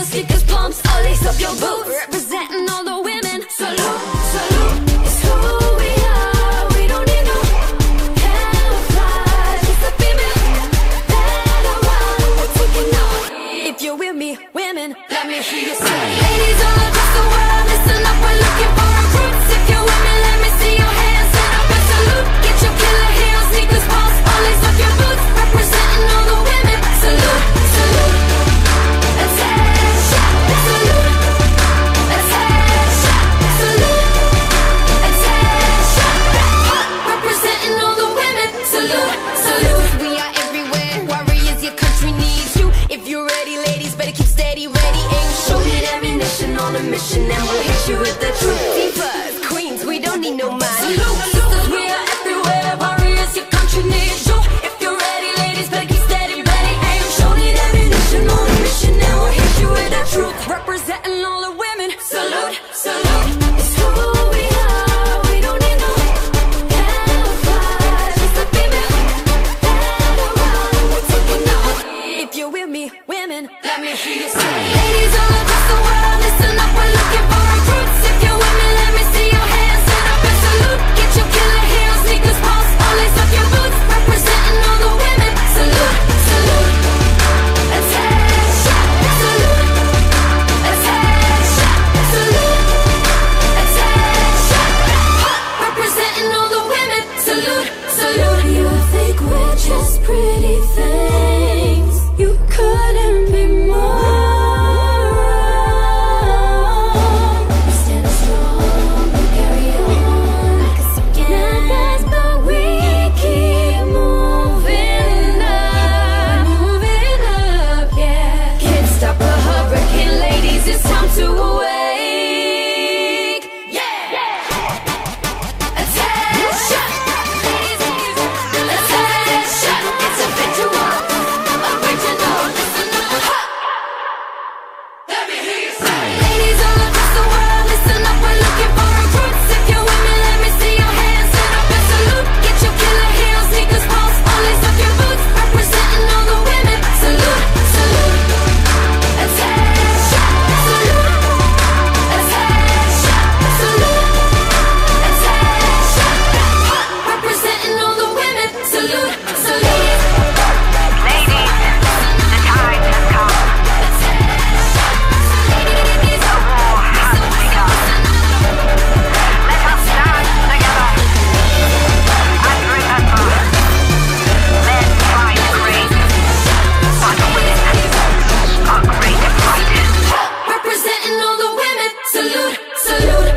heels, sneakers, pumps, all lace up your boots, representing all the women. Salute, salute, it's who we are. We don't need no camouflage. It's the female that I run. We're taking off. If you're with me, women, let me hear you say. Ladies all across the world, listen up, we're looking for recruits. If you're with me, let me see your hands. Stand up and salute. Get your killer heels, sneakers, pumps, all lace up your boots, representing all the women. Salute, salute. Attention, salute. Attention, salute. Attention, representing all the women. Salute, salute. We are everywhere. Warriors, your country needs you. If you're ready, ladies, better keep steady, ready, aim, shoot it, ammunition on a mission, and we'll hit you with the truth. Divas, queens, we don't need no mind. Salute, sisters, we are everywhere. Warriors, your country needs you. If you're ready, ladies, better keep steady, ready, aim, shoot it, ammunition on a mission, and we'll hit you with the truth. Representing all the women. Salute, salute. It's who we are. We don't need no camouflage. It's the female that I run. We're taking off. If you're with me, women, let me hear you say. Ladies all across the world, listen up, we're looking for recruits. If you're with me, let me see your hands. Stand up and salute. Get your killer heels, sneakers, pumps, all lace up your boots, representing all the women. Salute, salute. Attention, salute. Attention, salute. Attention, representing all the women. Salute, salute. You think we're just pretty things? You couldn't be more. We stand strong, we carry on like a second best, but we keep moving up, yeah. Can't stop a hurricane, ladies, it's time to awake, yeah. Attention, attention, it's a visual, original, listen up. Let me hear you say. Ladies all across the world, listen up, we're looking for recruits. If you're with me, let me see your hands. Stand up and salute. Get your killer heels, sneakers, pumps, all lace up your boots, representing all the women. Salute, salute. Attention, salute. Attention, salute. Attention, representing all the women. Salute, salute. Ladies, the time has come. The war has begun. Let us stand together and remember, men fight great, but women are great to fight. Representing all the women. Salute, salute.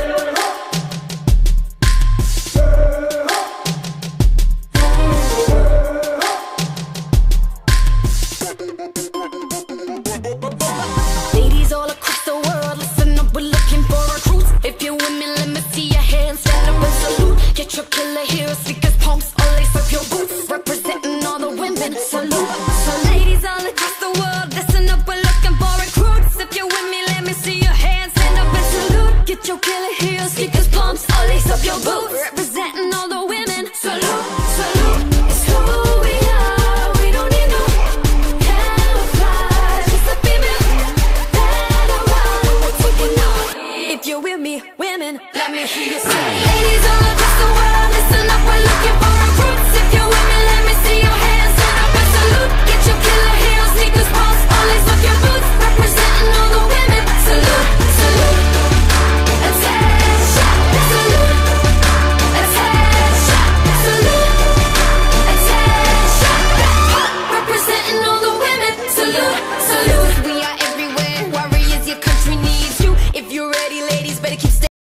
Ladies all across the world, listen up, we're looking for recruits. If you're with me, let me see your hands. Stand up and salute. Get your killer heels, sneakers, pumps, all lace up your boots, representing all the women. Salute. So ladies all across the world, listen up, we're looking for recruits. If you're with me, let me see your hands. Stand up and salute. Get your killer heels, sneakers, pumps, all lace up your boots, representing all the women. Salute, salute. It's who we are. We don't need no camouflage. It's the female that I run. We're taking off. If you're with me, women, let me hear you say. Ladies all across the world, listen up, we're looking for recruits. If you're with me, let me see your hands. Stand up and salute. Get your killer heels, sneakers, pumps, all lace up your boots, representing all the women. Salute, salute. Attention, salute. Attention, salute. Attention, representing all the women. Salute, salute. We are everywhere. Warriors, your country needs you. If you're ready, ladies, better keep steady.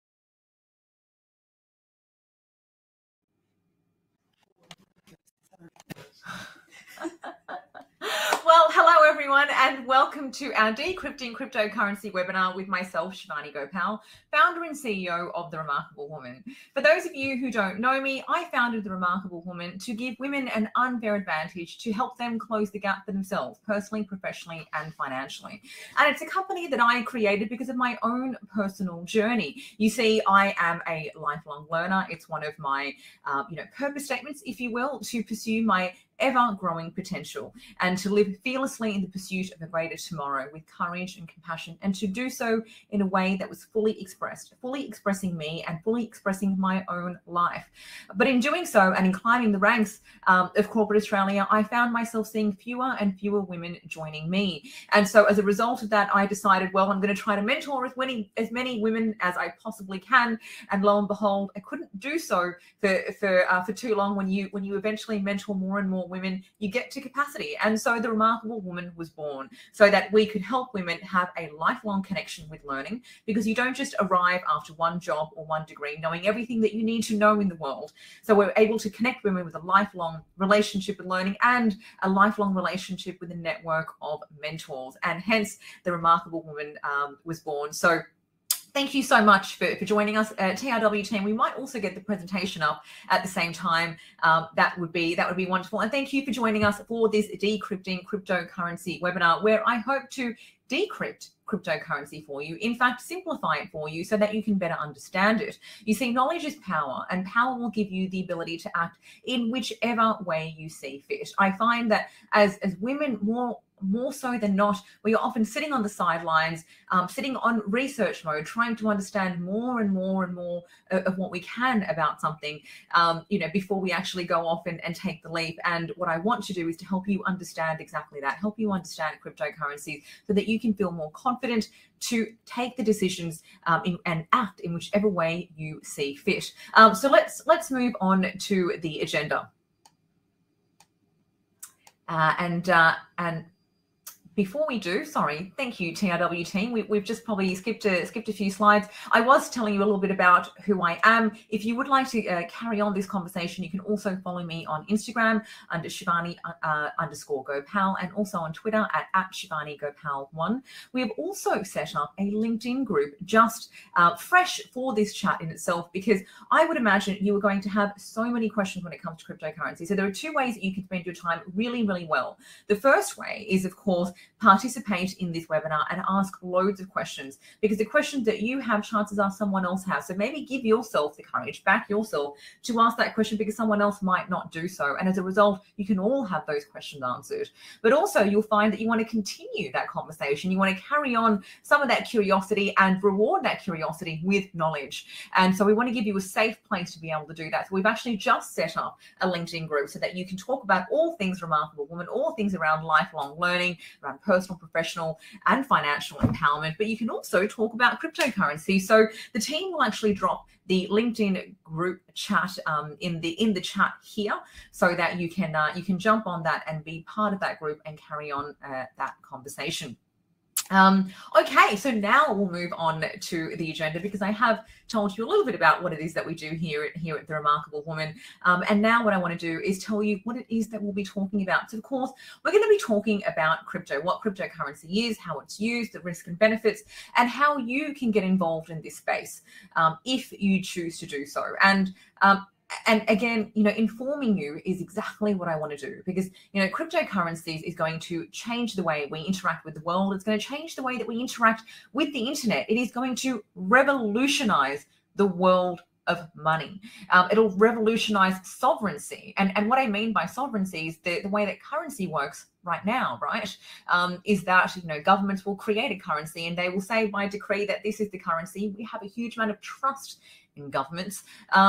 Well, hello everyone, and welcome to our Decrypting Cryptocurrency webinar with myself, Shivani Gopal, founder and CEO of The Remarkable Woman. For those of you who don't know me, I founded The Remarkable Woman to give women an unfair advantage to help them close the gap for themselves, personally, professionally, and financially. And it's a company that I created because of my own personal journey. You see, I am a lifelong learner. It's one of my, purpose statements, if you will, to pursue my ever-growing potential, and to live fearlessly in the pursuit of a greater tomorrow with courage and compassion, and to do so in a way that was fully expressed, fully expressing me and fully expressing my own life. But in doing so, and in climbing the ranks of corporate Australia, I found myself seeing fewer and fewer women joining me. And so as a result of that, I decided, well, I'm going to try to mentor as many women as I possibly can. And lo and behold, I couldn't do so for too long. When you eventually mentor more and more women, you get to capacity. And so the Remarkable Woman was born, so that we could help women have a lifelong connection with learning, because you don't just arrive after one job or one degree knowing everything that you need to know in the world. So we're able to connect women with a lifelong relationship with learning and a lifelong relationship with a network of mentors. And hence the Remarkable Woman was born. So thank you so much for joining us, TRW team. We might also get the presentation up at the same time. That would be wonderful. And thank you for joining us for this Decrypting Cryptocurrency webinar, where I hope to decrypt cryptocurrency for you, in fact, simplify it for you so that you can better understand it. You see, knowledge is power, and power will give you the ability to act in whichever way you see fit. I find that as women, more so than not, we are often sitting on the sidelines, sitting on research mode, trying to understand more and more and more of what we can about something, before we actually go off and take the leap. And what I want to do is to help you understand exactly that, help you understand cryptocurrencies so that you can feel more confident to take the decisions and act in whichever way you see fit. So let's move on to the agenda. And before we do, sorry, thank you, TRW team. We've just probably skipped a few slides. I was telling you a little bit about who I am. If you would like to carry on this conversation, you can also follow me on Instagram under Shivani_Gopal, and also on Twitter at ShivaniGopal1. We have also set up a LinkedIn group just fresh for this chat in itself, because I would imagine you are going to have so many questions when it comes to cryptocurrency. So there are two ways that you can spend your time really, really well. The first way is, of course, participate in this webinar and ask loads of questions, because the questions that you have, chances are someone else has. So maybe give yourself the courage, back yourself to ask that question, because someone else might not do so. And as a result, you can all have those questions answered. But also you'll find that you want to continue that conversation. You want to carry on some of that curiosity and reward that curiosity with knowledge. And so we want to give you a safe place to be able to do that. So we've actually just set up a LinkedIn group so that you can talk about all things Remarkable Woman, all things around lifelong learning, around personal, professional, and financial empowerment. But you can also talk about cryptocurrency. So the team will actually drop the LinkedIn group chat in the chat here, so that you can jump on that and be part of that group and carry on that conversation. Okay, so now we'll move on to the agenda, because I have told you a little bit about what it is that we do here at The Remarkable Woman. And now what I want to do is tell you what it is that we'll be talking about. So of course, we're going to be talking about crypto, what cryptocurrency is, how it's used, the risks and benefits, and how you can get involved in this space if you choose to do so. And again, informing you is exactly what I want to do, because, cryptocurrencies is going to change the way we interact with the world. It's going to change the way that we interact with the internet. It is going to revolutionize the world of money. It'll revolutionize sovereignty. And what I mean by sovereignty is the way that currency works right now, right? Is that, governments will create a currency and they will say by decree that this is the currency. We have a huge amount of trust in governments,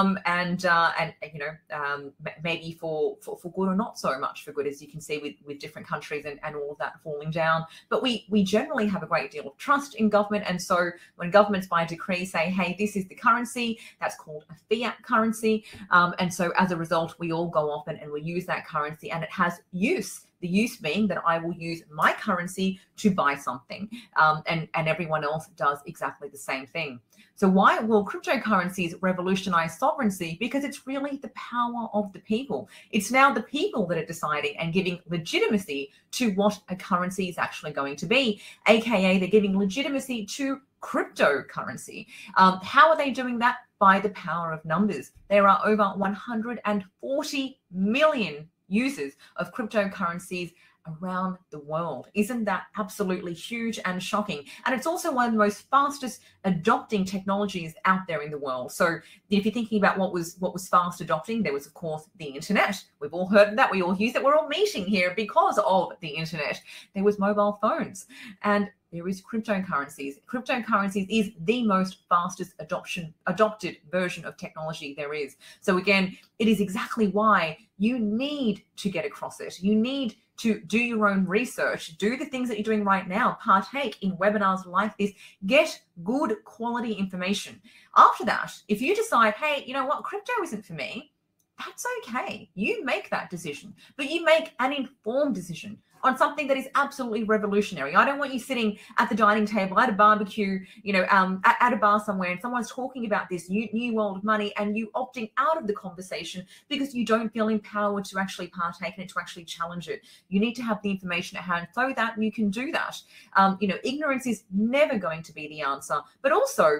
maybe for good or not so much for good, as you can see with different countries and all of that falling down. But we generally have a great deal of trust in government. And so when governments by decree say, hey, this is the currency, that's called a fiat currency. And so as a result, we all go off and we use that currency, and it has use. The use being that I will use my currency to buy something, and everyone else does exactly the same thing. So why will cryptocurrencies revolutionize sovereignty? Because it's really the power of the people. It's now the people that are deciding and giving legitimacy to what a currency is actually going to be, aka they're giving legitimacy to cryptocurrency. How are they doing that? By the power of numbers. There are over 140 million users of cryptocurrencies around the world. Isn't that absolutely huge and shocking? And it's also one of the most fastest adopting technologies out there in the world. So if you're thinking about what was fast adopting, there was, of course, the internet. We've all heard of that. We all use it. We're all meeting here because of the internet. There was mobile phones, and there is cryptocurrencies. Cryptocurrencies is the most fastest adopted version of technology there is. So again, it is exactly why you need to get across it. You need to do your own research, do the things that you're doing right now, partake in webinars like this, get good quality information. After that, if you decide, hey, you know what, crypto isn't for me, that's okay. You make that decision, but you make an informed decision on something that is absolutely revolutionary. I don't want you sitting at the dining table at a barbecue, at a bar somewhere, and someone's talking about this new world of money, and you opting out of the conversation because you don't feel empowered to actually partake in it, to actually challenge it. You need to have the information at hand so that you can do that. Ignorance is never going to be the answer, but also,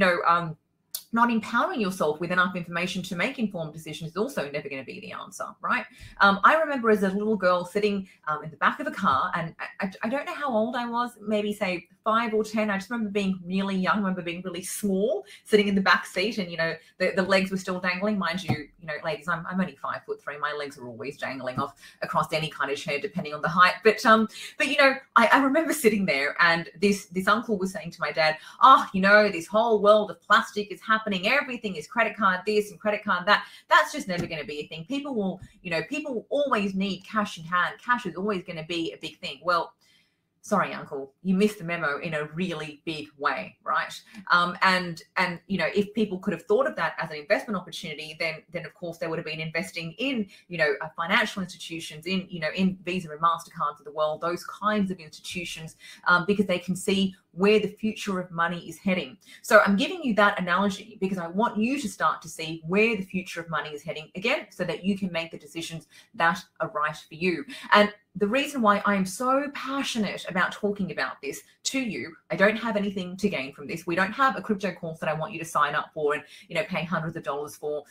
not empowering yourself with enough information to make informed decisions is also never going to be the answer, right? I remember as a little girl sitting in the back of a car, and I don't know how old I was, maybe say 5 or 10. I just remember being really young. I remember being really small, sitting in the back seat, and the legs were still dangling. Mind you, ladies, I'm only 5'3". My legs are always dangling off across any kind of chair, depending on the height. But I remember sitting there, and this uncle was saying to my dad, this whole world of plastic is happening. Everything is credit card this and credit card that. That's just never going to be a thing. People will always need cash in hand. Cash is always going to be a big thing. Well, sorry, uncle, you missed the memo in a really big way, right? And if people could have thought of that as an investment opportunity, then of course they would have been investing in, financial institutions, in Visa and MasterCards of the world, those kinds of institutions, because they can see where the future of money is heading. So I'm giving you that analogy because I want you to start to see where the future of money is heading again, so that you can make the decisions that are right for you. And the reason why I am so passionate about talking about this to you, I don't have anything to gain from this. We don't have a crypto course that I want you to sign up for and pay hundreds of dollars for.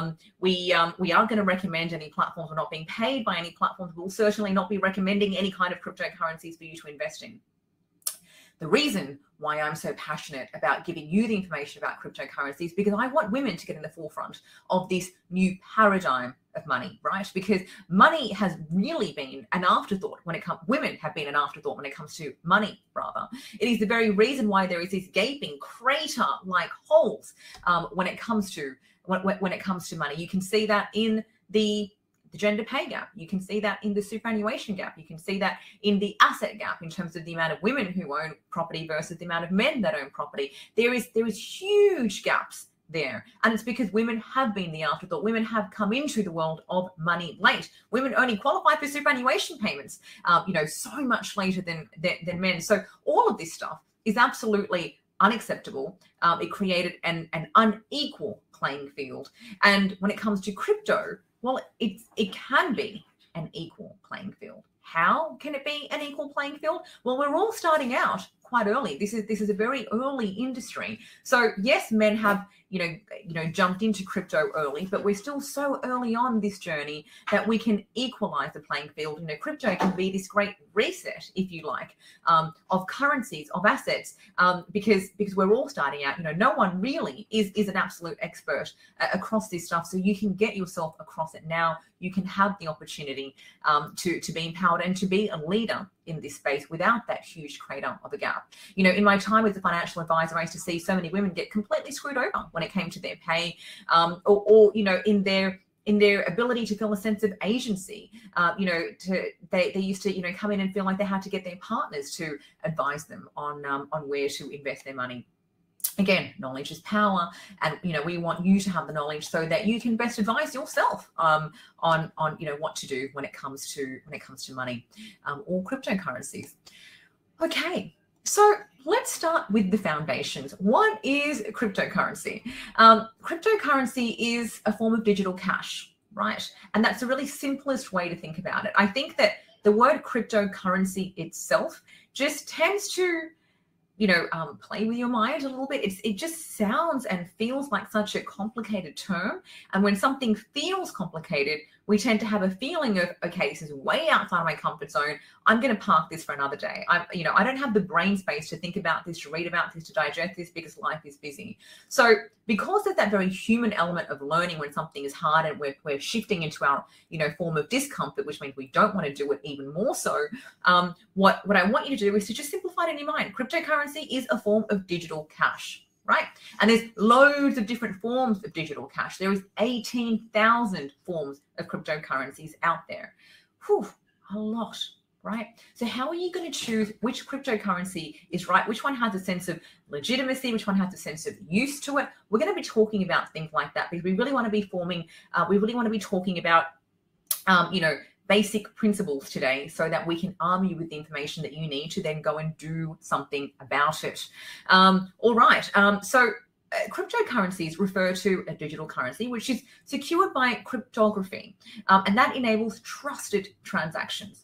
We are going to recommend any platforms. We're not being paid by any platforms. We'll certainly not be recommending any kind of cryptocurrencies for you to invest in. The reason why I'm so passionate about giving you the information about cryptocurrencies is because I want women to get in the forefront of this new paradigm of money, right? Because money has really been an afterthought women have been an afterthought when it comes to money, rather. It is the very reason why there is this gaping crater-like holes when it comes to money. You can see that in the gender pay gap. You can see that in the superannuation gap. You can see that in the asset gap in terms of the amount of women who own property versus the amount of men that own property. There is huge gaps there. And it's because women have been the afterthought. Women have come into the world of money late. Women only qualify for superannuation payments, so much later than men. So all of this stuff is absolutely unacceptable. It created an unequal playing field. And when it comes to crypto, well, it can be an equal playing field. How can it be an equal playing field? Well, we're all starting out quite early. This is a very early industry. So yes, men have jumped into crypto early, but we're still so early on this journey that we can equalize the playing field. Crypto can be this great reset, if you like, of currencies, of assets, because we're all starting out. No one really is an absolute expert across this stuff. So you can get yourself across it now. You can have the opportunity to be empowered and to be a leader in this space without that huge crater of a gap. In my time as a financial advisor, I used to see so many women get completely screwed over when it came to their pay, or in their ability to feel a sense of agency. They used to come in and feel like they had to get their partners to advise them on where to invest their money. Again, knowledge is power, and we want you to have the knowledge so that you can best advise yourself on what to do when it comes to money or cryptocurrencies. Okay, so let's start with the foundations. What is cryptocurrency? Cryptocurrency is a form of digital cash, right? And that's the really simplest way to think about it. I think that the word cryptocurrency itself just tends to play with your mind a little bit. It just sounds and feels like such a complicated term. And when something feels complicated, we tend to have a feeling of, okay, this is way outside my comfort zone. I'm going to park this for another day. I don't have the brain space to think about this, to read about this, to digest this, because life is busy. So because of that very human element of learning when something is hard, and we're shifting into our, form of discomfort, which means we don't want to do it even more so. What I want you to do is to just simplify it in your mind. Cryptocurrency is a form of digital cash. Right? And there's loads of different forms of digital cash. There is 18,000 forms of cryptocurrencies out there. Whew, a lot, right? So how are you going to choose which cryptocurrency is right? Which one has a sense of legitimacy? Which one has a sense of use to it? We're going to be talking about things like that, because we really want to be talking about, basic principles today, so that we can arm you with the information that you need to then go and do something about it. All right. So cryptocurrencies refer to a digital currency which is secured by cryptography, and that enables trusted transactions.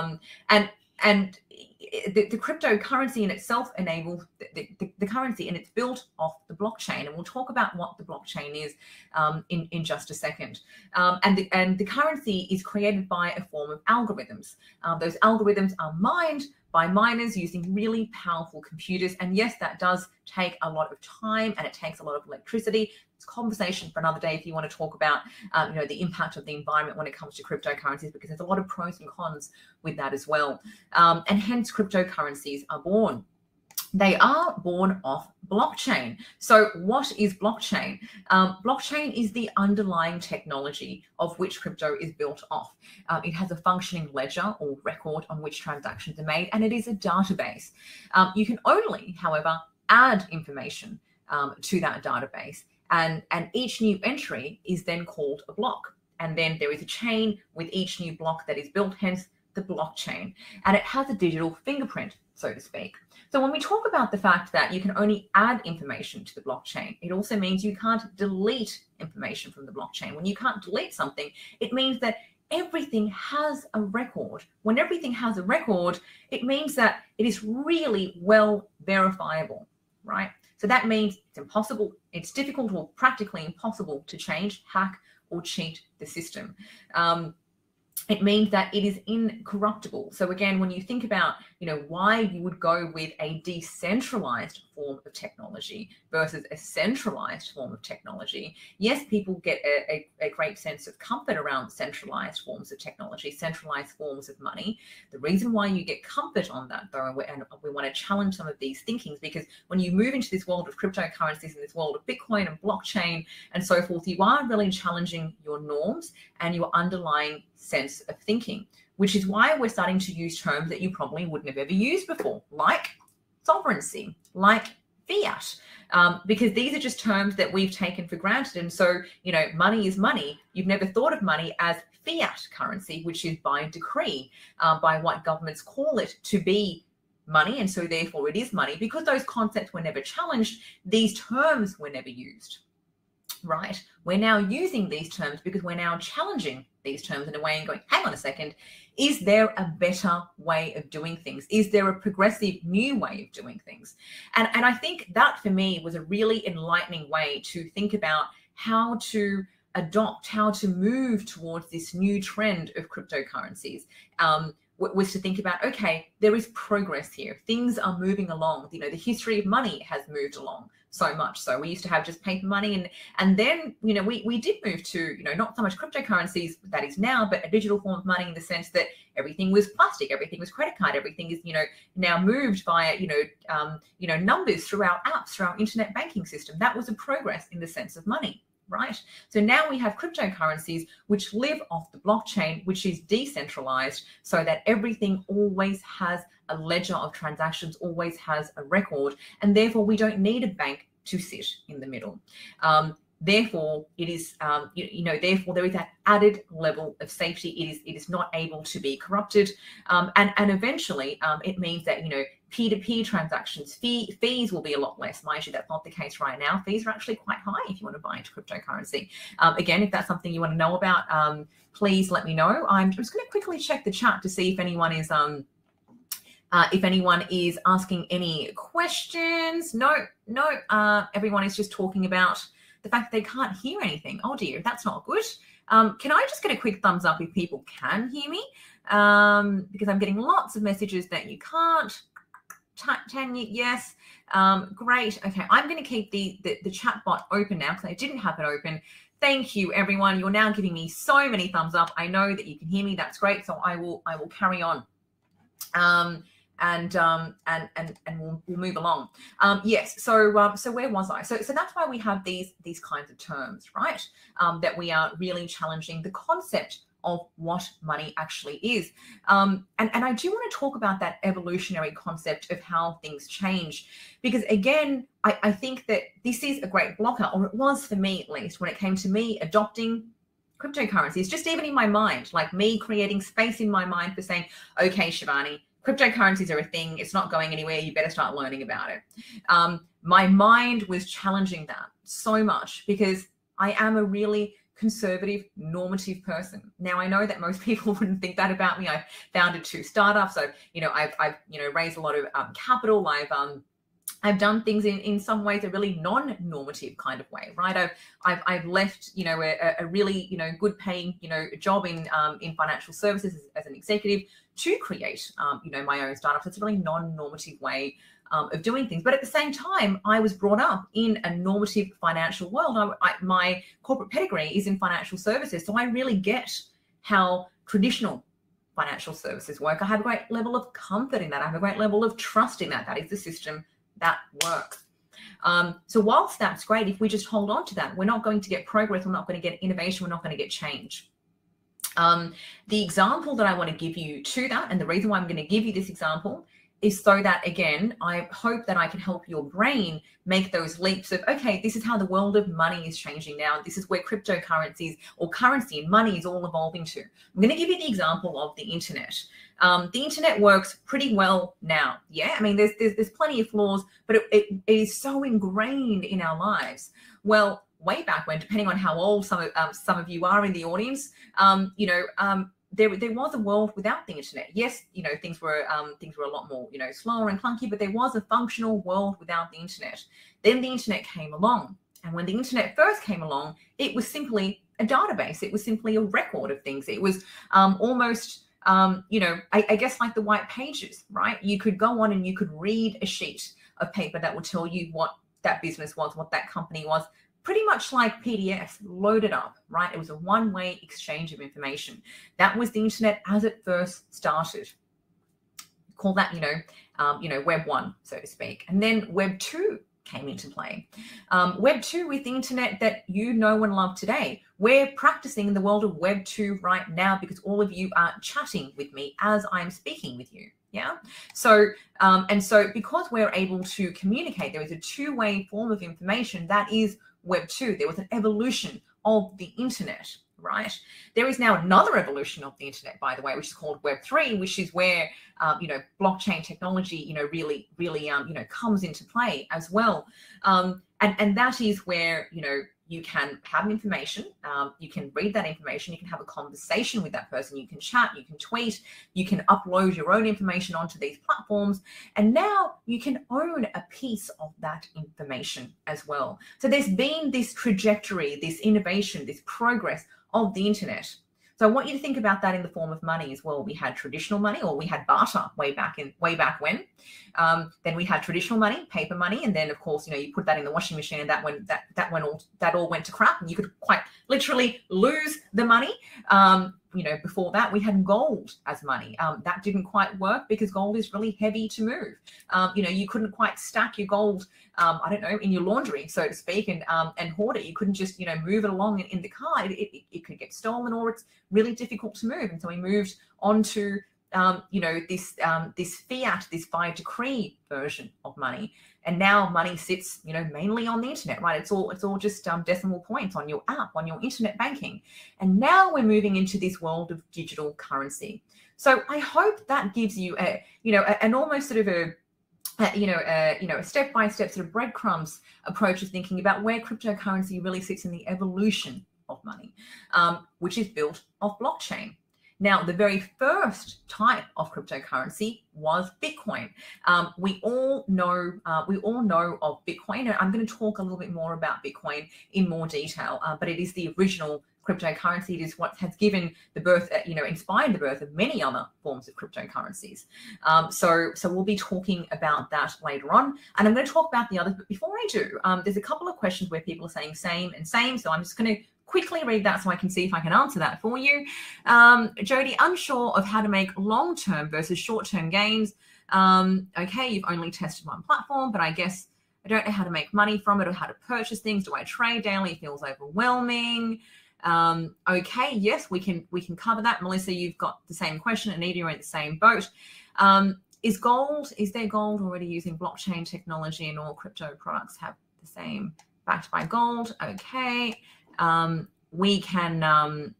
And the cryptocurrency in itself enables the currency, and it's built off the blockchain. And we'll talk about what the blockchain is in just a second. And the currency is created by a form of algorithms. Those algorithms are mined by miners using really powerful computers. And yes, that does take a lot of time, and it takes a lot of electricity. It's a conversation for another day if you want to talk about the impact of the environment when it comes to cryptocurrencies, because there's a lot of pros and cons with that as well. And hence cryptocurrencies are born. They are born off blockchain. So what is blockchain? Blockchain is the underlying technology of which crypto is built off. It has a functioning ledger or record on which transactions are made, and it is a database. You can only, however, add information to that database, and each new entry is then called a block. And then there is a chain with each new block that is built, hence the blockchain. And it has a digital fingerprint, so to speak. So when we talk about the fact that you can only add information to the blockchain, it also means you can't delete information from the blockchain. When you can't delete something, it means that everything has a record. When everything has a record, it means that it is really well verifiable, right? So that means it's impossible, it's difficult or practically impossible to change, hack, or cheat the system. It means that it is incorruptible. So again, when you think about, why you would go with a decentralized form of technology versus a centralized form of technology, yes, people get a great sense of comfort around centralized forms of technology, centralized forms of money. The reason why you get comfort on that, though, and we want to challenge some of these thinkings, because when you move into this world of cryptocurrencies and this world of Bitcoin and blockchain and so forth, you are really challenging your norms and your underlying sense of thinking, which is why we're starting to use terms that you probably wouldn't have ever used before, like sovereignty, like fiat, because these are just terms that we've taken for granted. And so, money is money. You've never thought of money as fiat currency, which is by decree, by what governments call it to be money. And so therefore it is money. Because those concepts were never challenged, these terms were never used. Right? We're now using these terms because we're now challenging these terms in a way and going, hang on a second, is there a better way of doing things? Is there a progressive new way of doing things? And I think that for me was a really enlightening way to think about how to adopt, how to move towards this new trend of cryptocurrencies. Was to think about, okay, there is progress here. Things are moving along. The history of money has moved along so much. So we used to have just paper money, and then, we did move to, not so much cryptocurrencies that is now, but a digital form of money in the sense that everything was plastic, everything was credit card, everything is, now moved via, numbers through our apps, through our internet banking system. That was a progress in the sense of money. Right? So now we have cryptocurrencies which live off the blockchain, which is decentralized, so that everything always has a ledger of transactions, always has a record, and therefore we don't need a bank to sit in the middle. Therefore, it is, therefore there is that added level of safety. It is not able to be corrupted, and eventually it means that peer-to-peer transactions, fees will be a lot less. Mind you, that's not the case right now. Fees are actually quite high if you want to buy into cryptocurrency. Again, if that's something you want to know about, please let me know. I'm just going to quickly check the chat to see if anyone is asking any questions. No, everyone is just talking about the fact that they can't hear anything. Oh dear, that's not good. Can I just get a quick thumbs up if people can hear me? Because I'm getting lots of messages that you can't. Tanya, yes. Great. Okay, I'm going to keep the chat bot open now because I didn't have it open. Thank you, everyone. You're now giving me so many thumbs up. I know that you can hear me. That's great. So I will carry on. And we'll move along. Yes. So where was I? So that's why we have these kinds of terms, right? That we are really challenging the concept of what money actually is. And I do want to talk about that evolutionary concept of how things change, because again, I think that this is a great blocker, or it was for me at least, when it came to me adopting cryptocurrencies, just even in my mind, like me creating space in my mind for saying, okay, Shivani, cryptocurrencies are a thing. It's not going anywhere. You better start learning about it. My mind was challenging that so much because I am a really conservative, normative person. Now, I know that most people wouldn't think that about me. I founded 2 startups. So, I've raised a lot of capital. I've done things in some ways a really non-normative kind of way, right? I've left, a really, good paying, job in financial services as an executive to create, my own startups. It's a really non-normative way of doing things. But at the same time, I was brought up in a normative financial world. My corporate pedigree is in financial services. So I really get how traditional financial services work. I have a great level of comfort in that. I have a great level of trust in that. That is the system that works. So whilst that's great, if we just hold on to that, we're not going to get progress. We're not going to get innovation. We're not going to get change. The example that I want to give you to that, and the reason why I'm going to give you this example, is so that, again, I hope that I can help your brain make those leaps of, okay, this is how the world of money is changing now. This is where cryptocurrencies or currency and money is all evolving to. I'm going to give you the example of the internet. The internet works pretty well now. Yeah, I mean, there's plenty of flaws, but it is so ingrained in our lives. Well, way back when, depending on how old some of you are in the audience, there was a world without the internet. Yes, things were a lot more, slower and clunky, but there was a functional world without the internet. Then the internet came along. And when the internet first came along, it was simply a database. It was simply a record of things. It was almost, I guess like the white pages, right? You could go on and you could read a sheet of paper that would tell you what that business was, what that company was, pretty much like PDFs loaded up, right? It was a one-way exchange of information. That was the internet as it first started. Call that, Web 1, so to speak. And then Web 2 came into play. Web 2 is the internet that you know and love today. We're practicing in the world of Web 2 right now because all of you are chatting with me as I'm speaking with you. Yeah. So, so because we're able to communicate, there is a two-way form of information that is Web 2. There was an evolution of the internet, right? There is now another evolution of the internet, by the way, which is called Web 3, which is where, blockchain technology, really, comes into play as well. And that is where, you can have information, you can read that information, you can have a conversation with that person, you can chat, you can tweet, you can upload your own information onto these platforms, and now you can own a piece of that information as well. So there's been this trajectory, this innovation, this progress of the internet. So I want you to think about that in the form of money as well. We had traditional money, or we had barter way back when. Then we had traditional money, paper money, and then of course, you put that in the washing machine, and that all went to crap, and you could quite literally lose the money. Before that, we had gold as money. That didn't quite work because gold is really heavy to move. You couldn't quite stack your gold, in your laundry, so to speak, and hoard it. You couldn't just, move it along in the car. It could get stolen, or it's really difficult to move. And so we moved on to, this fiat, this by decree version of money. And now money sits, mainly on the internet, right? It's all just decimal points on your app, on your internet banking. And now we're moving into this world of digital currency. So I hope that gives you an almost sort of a step-by-step sort of breadcrumbs approach of thinking about where cryptocurrency really sits in the evolution of money, which is built off blockchain. Now, the very first type of cryptocurrency was Bitcoin. We all know of Bitcoin, and I'm going to talk a little bit more about Bitcoin in more detail. But it is the original cryptocurrency. It is what has given the birth, inspired the birth of many other forms of cryptocurrencies. So we'll be talking about that later on, and I'm going to talk about the others. But before I do, there's a couple of questions where people are saying same and same. So I'm just going to quickly read that so I can see if I can answer that for you. Jody, unsure of how to make long-term versus short-term gains. Okay, you've only tested one platform, but I guess I don't know how to make money from it or how to purchase things. Do I trade daily? It feels overwhelming. Okay, yes, we can cover that. Melissa, you've got the same question. Anita, you're in the same boat. Is there gold already using blockchain technology, and all crypto products have the same backed by gold? Okay. We can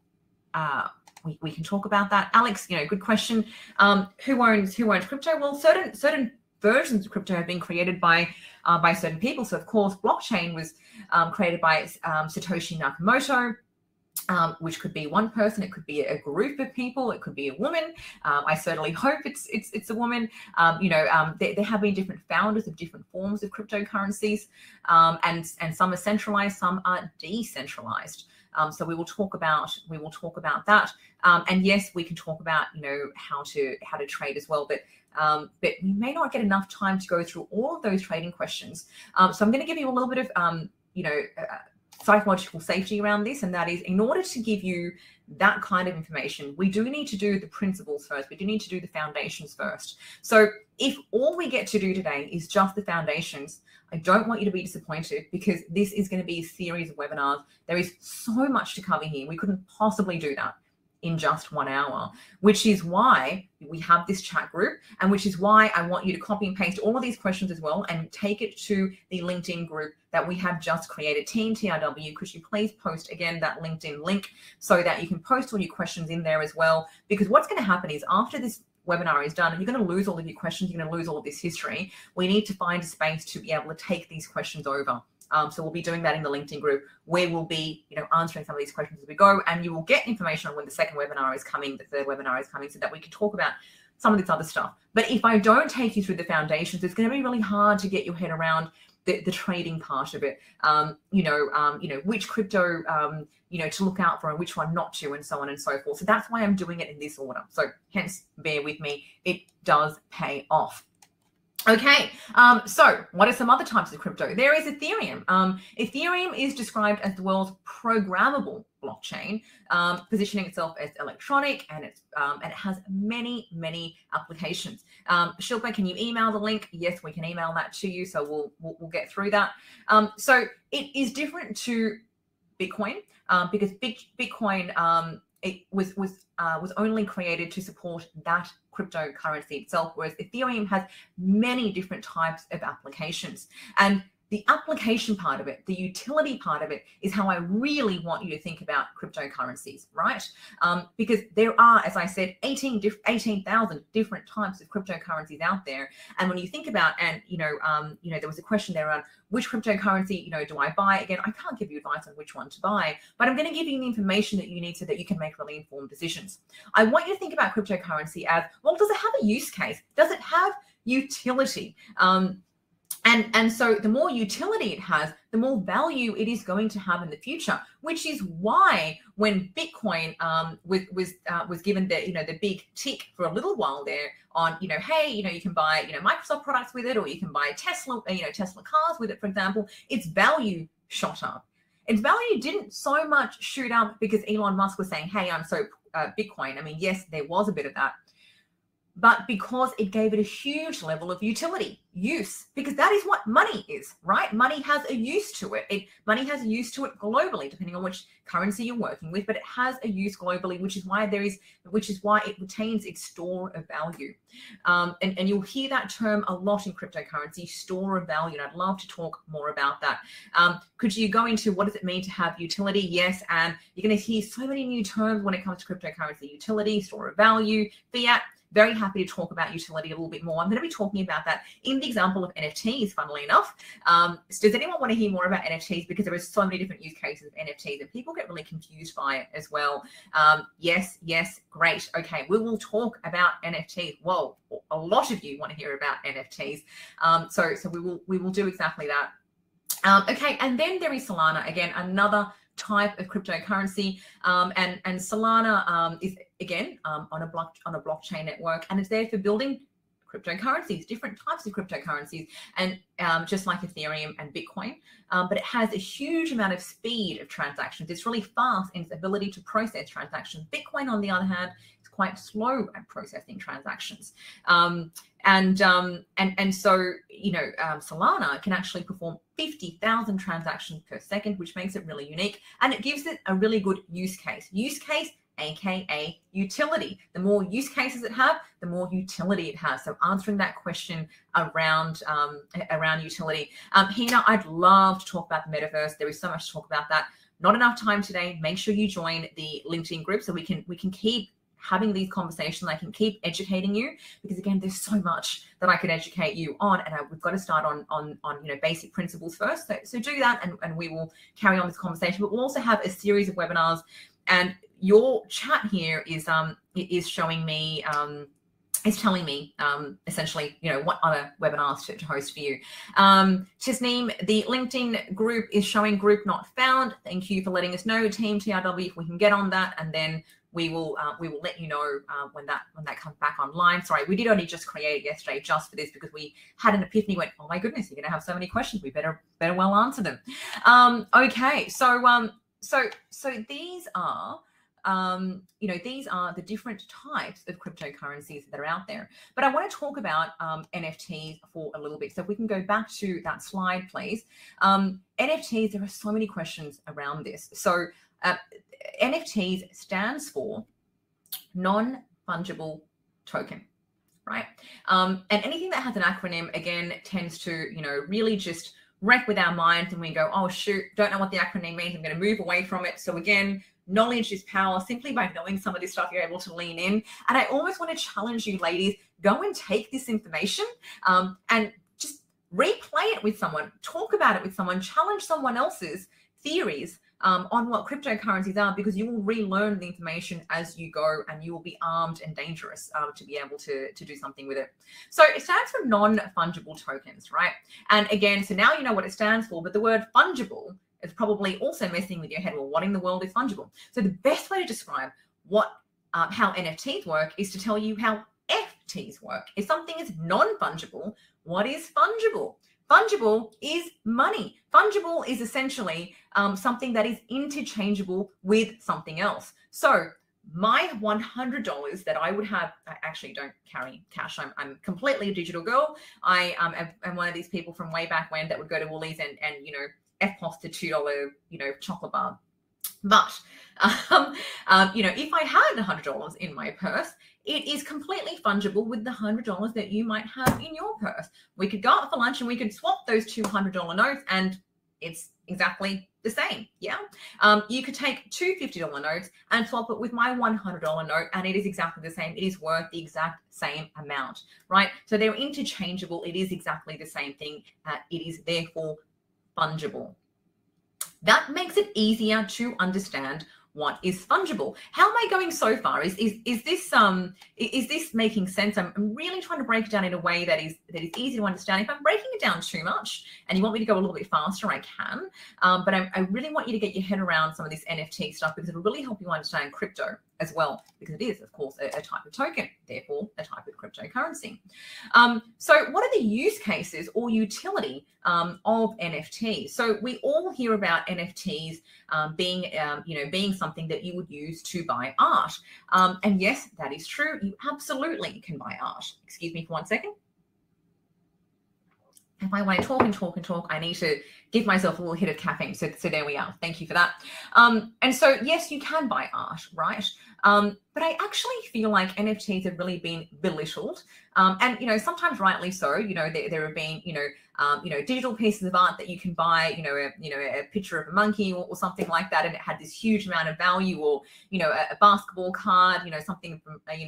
talk about that. Alex, good question. Who owns crypto? Well, certain versions of crypto have been created by certain people. So of course, blockchain was created by Satoshi Nakamoto. Which could be one person, it could be a group of people, it could be a woman. I certainly hope it's a woman. There have been different founders of different forms of cryptocurrencies, and some are centralized, some are decentralized. So we will talk about that. And yes, we can talk about how to trade as well, but we may not get enough time to go through all of those trading questions. So I'm going to give you a little bit of psychological safety around this, and that is, in order to give you that kind of information, we do need to do the principles first. We do need to do the foundations first. So if all we get to do today is just the foundations, I don't want you to be disappointed, because this is going to be a series of webinars. There is so much to cover here. We couldn't possibly do that in just 1 hour, which is why we have this chat group, and which is why I want you to copy and paste all of these questions as well and take it to the LinkedIn group that we have just created, Team TRW. Could you please post again that LinkedIn link so that you can post all your questions in there as well? Because what's going to happen is, after this webinar is done, you're going to lose all of your questions, you're going to lose all of this history. We need to find a space to be able to take these questions over. So we'll be doing that in the LinkedIn group, where we'll be, answering some of these questions as we go, and you will get information on when the second webinar is coming, the third webinar is coming, so that we can talk about some of this other stuff. But if I don't take you through the foundations, it's going to be really hard to get your head around the trading part of it. Which crypto, to look out for and which one not to, and so on and so forth. So that's why I'm doing it in this order. So hence, bear with me. It does pay off. Okay, so what are some other types of crypto? There is Ethereum. Ethereum is described as the world's programmable blockchain, positioning itself as electronic, and it has many applications. Shilpa, can you email the link? Yes, we can email that to you, so we'll get through that. So it is different to Bitcoin, because Bitcoin it was only created to support that cryptocurrency itself, whereas Ethereum has many different types of applications. And the application part of it, the utility part of it, is how I really want you to think about cryptocurrencies, right? Because there are, as I said, 18,000 different types of cryptocurrencies out there. And when you think about, and there was a question there around which cryptocurrency, do I buy? Again, I can't give you advice on which one to buy, but I'm going to give you the information that you need so that you can make really informed decisions. I want you to think about cryptocurrency as, well, does it have a use case? Does it have utility? And so the more utility it has, the more value it is going to have in the future, which is why when Bitcoin was given the big tick for a little while there on, hey, you can buy, Microsoft products with it, or you can buy Tesla cars with it, for example, its value shot up. Its value didn't so much shoot up because Elon Musk was saying, hey, I'm so Bitcoin. I mean, yes, there was a bit of that, but because it gave it a huge level of utility, use, because that is what money is, right? Money has a use to it. Money has a use to it globally, depending on which currency you're working with, but it has a use globally, which is why it retains its store of value. And you'll hear that term a lot in cryptocurrency, store of value, and I'd love to talk more about that. Could you go into what does it mean to have utility? Yes, and you're going to hear so many new terms when it comes to cryptocurrency: utility, store of value, fiat. very happy to talk about utility a little bit more. I'm going to be talking about that in the example of NFTs, funnily enough. Does anyone want to hear more about NFTs? Because there are so many different use cases of NFTs and people get really confused by it as well. Yes, great. Okay, we will talk about NFTs. Whoa, a lot of you want to hear about NFTs. So we will do exactly that. Okay, and then there is Solana, again, another type of cryptocurrency, and Solana is again on a blockchain network, and it's there for building cryptocurrencies, different types of cryptocurrencies, and just like Ethereum and Bitcoin, but it has a huge amount of speed of transactions. It's really fast in its ability to process transactions. Bitcoin, on the other hand, is quite slow at processing transactions. And so, Solana can actually perform 50,000 transactions per second, which makes it really unique. And it gives it a really good use case. Use case, aka utility. The more use cases it has, the more utility it has. So answering that question around utility. Hina, I'd love to talk about the metaverse. There is so much to talk about that. Not enough time today. Make sure you join the LinkedIn group so we can keep having these conversations. I can keep educating you, because again, there's so much that I could educate you on, and we've got to start on basic principles first. So do that, and we will carry on this conversation. But we'll also have a series of webinars, and your chat here is showing me is telling me essentially what other webinars to host for you. Tisneem, the LinkedIn group is showing group not found. Thank you for letting us know, team TRW, if we can get on that, and then we will let you know when that comes back online. Sorry, we did only just create it yesterday just for this, because we had an epiphany. Went, oh my goodness, you're gonna have so many questions. We better well answer them. Okay, so these are these are the different types of cryptocurrencies that are out there. But I want to talk about NFTs for a little bit. So if we can go back to that slide, please. NFTs, there are so many questions around this. So NFTs stands for non-fungible token, right? And anything that has an acronym, again, tends to, really just wreck with our minds, and we go, oh, shoot, don't know what the acronym means. I'm going to move away from it. So again, knowledge is power. Simply by knowing some of this stuff, you're able to lean in. And I almost want to challenge you, ladies, go and take this information and just replay it with someone, talk about it with someone, challenge someone else's theories on what cryptocurrencies are, because you will relearn the information as you go, and you will be armed and dangerous to be able to do something with it. So it stands for non-fungible tokens, right? And again, so now you know what it stands for, but the word fungible is probably also messing with your head. Well, what in the world is fungible? So the best way to describe how NFTs work is to tell you how FTs work. If something is non-fungible, what is fungible? Fungible is money. Fungible is essentially something that is interchangeable with something else. So my $100 that I would have, I actually don't carry cash. I'm completely a digital girl. I am one of these people from way back when that would go to Woolies and FPOS to $2, chocolate bar. But, if I had $100 in my purse, it is completely fungible with the $100 that you might have in your purse. We could go out for lunch and we could swap those $200 notes, and it's exactly the same. Yeah. You could take two $50 notes and swap it with my $100 note, and it is exactly the same. It is worth the exact same amount, right? So they're interchangeable. It is exactly the same thing. It is therefore fungible. That makes it easier to understand what is fungible. How am I going so far? Is this making sense? I'm really trying to break it down in a way that is easy to understand. If I'm breaking it down too much and you want me to go a little bit faster, I can. But I really want you to get your head around some of this NFT stuff, because it'll really help you understand crypto as well, because it is, of course, a type of token, therefore a type of cryptocurrency. So what are the use cases or utility of NFTs? So we all hear about NFTs being something that you would use to buy art. And yes, that is true. You absolutely can buy art. Excuse me for 1 second. If I want to talk and talk and talk, I need to give myself a little hit of caffeine. So there we are. Thank you for that. And so, yes, you can buy art, right? But I actually feel like NFTs have really been belittled, and sometimes rightly so. There have been digital pieces of art that you can buy, a picture of a monkey or something like that, and it had this huge amount of value, or a basketball card, something from and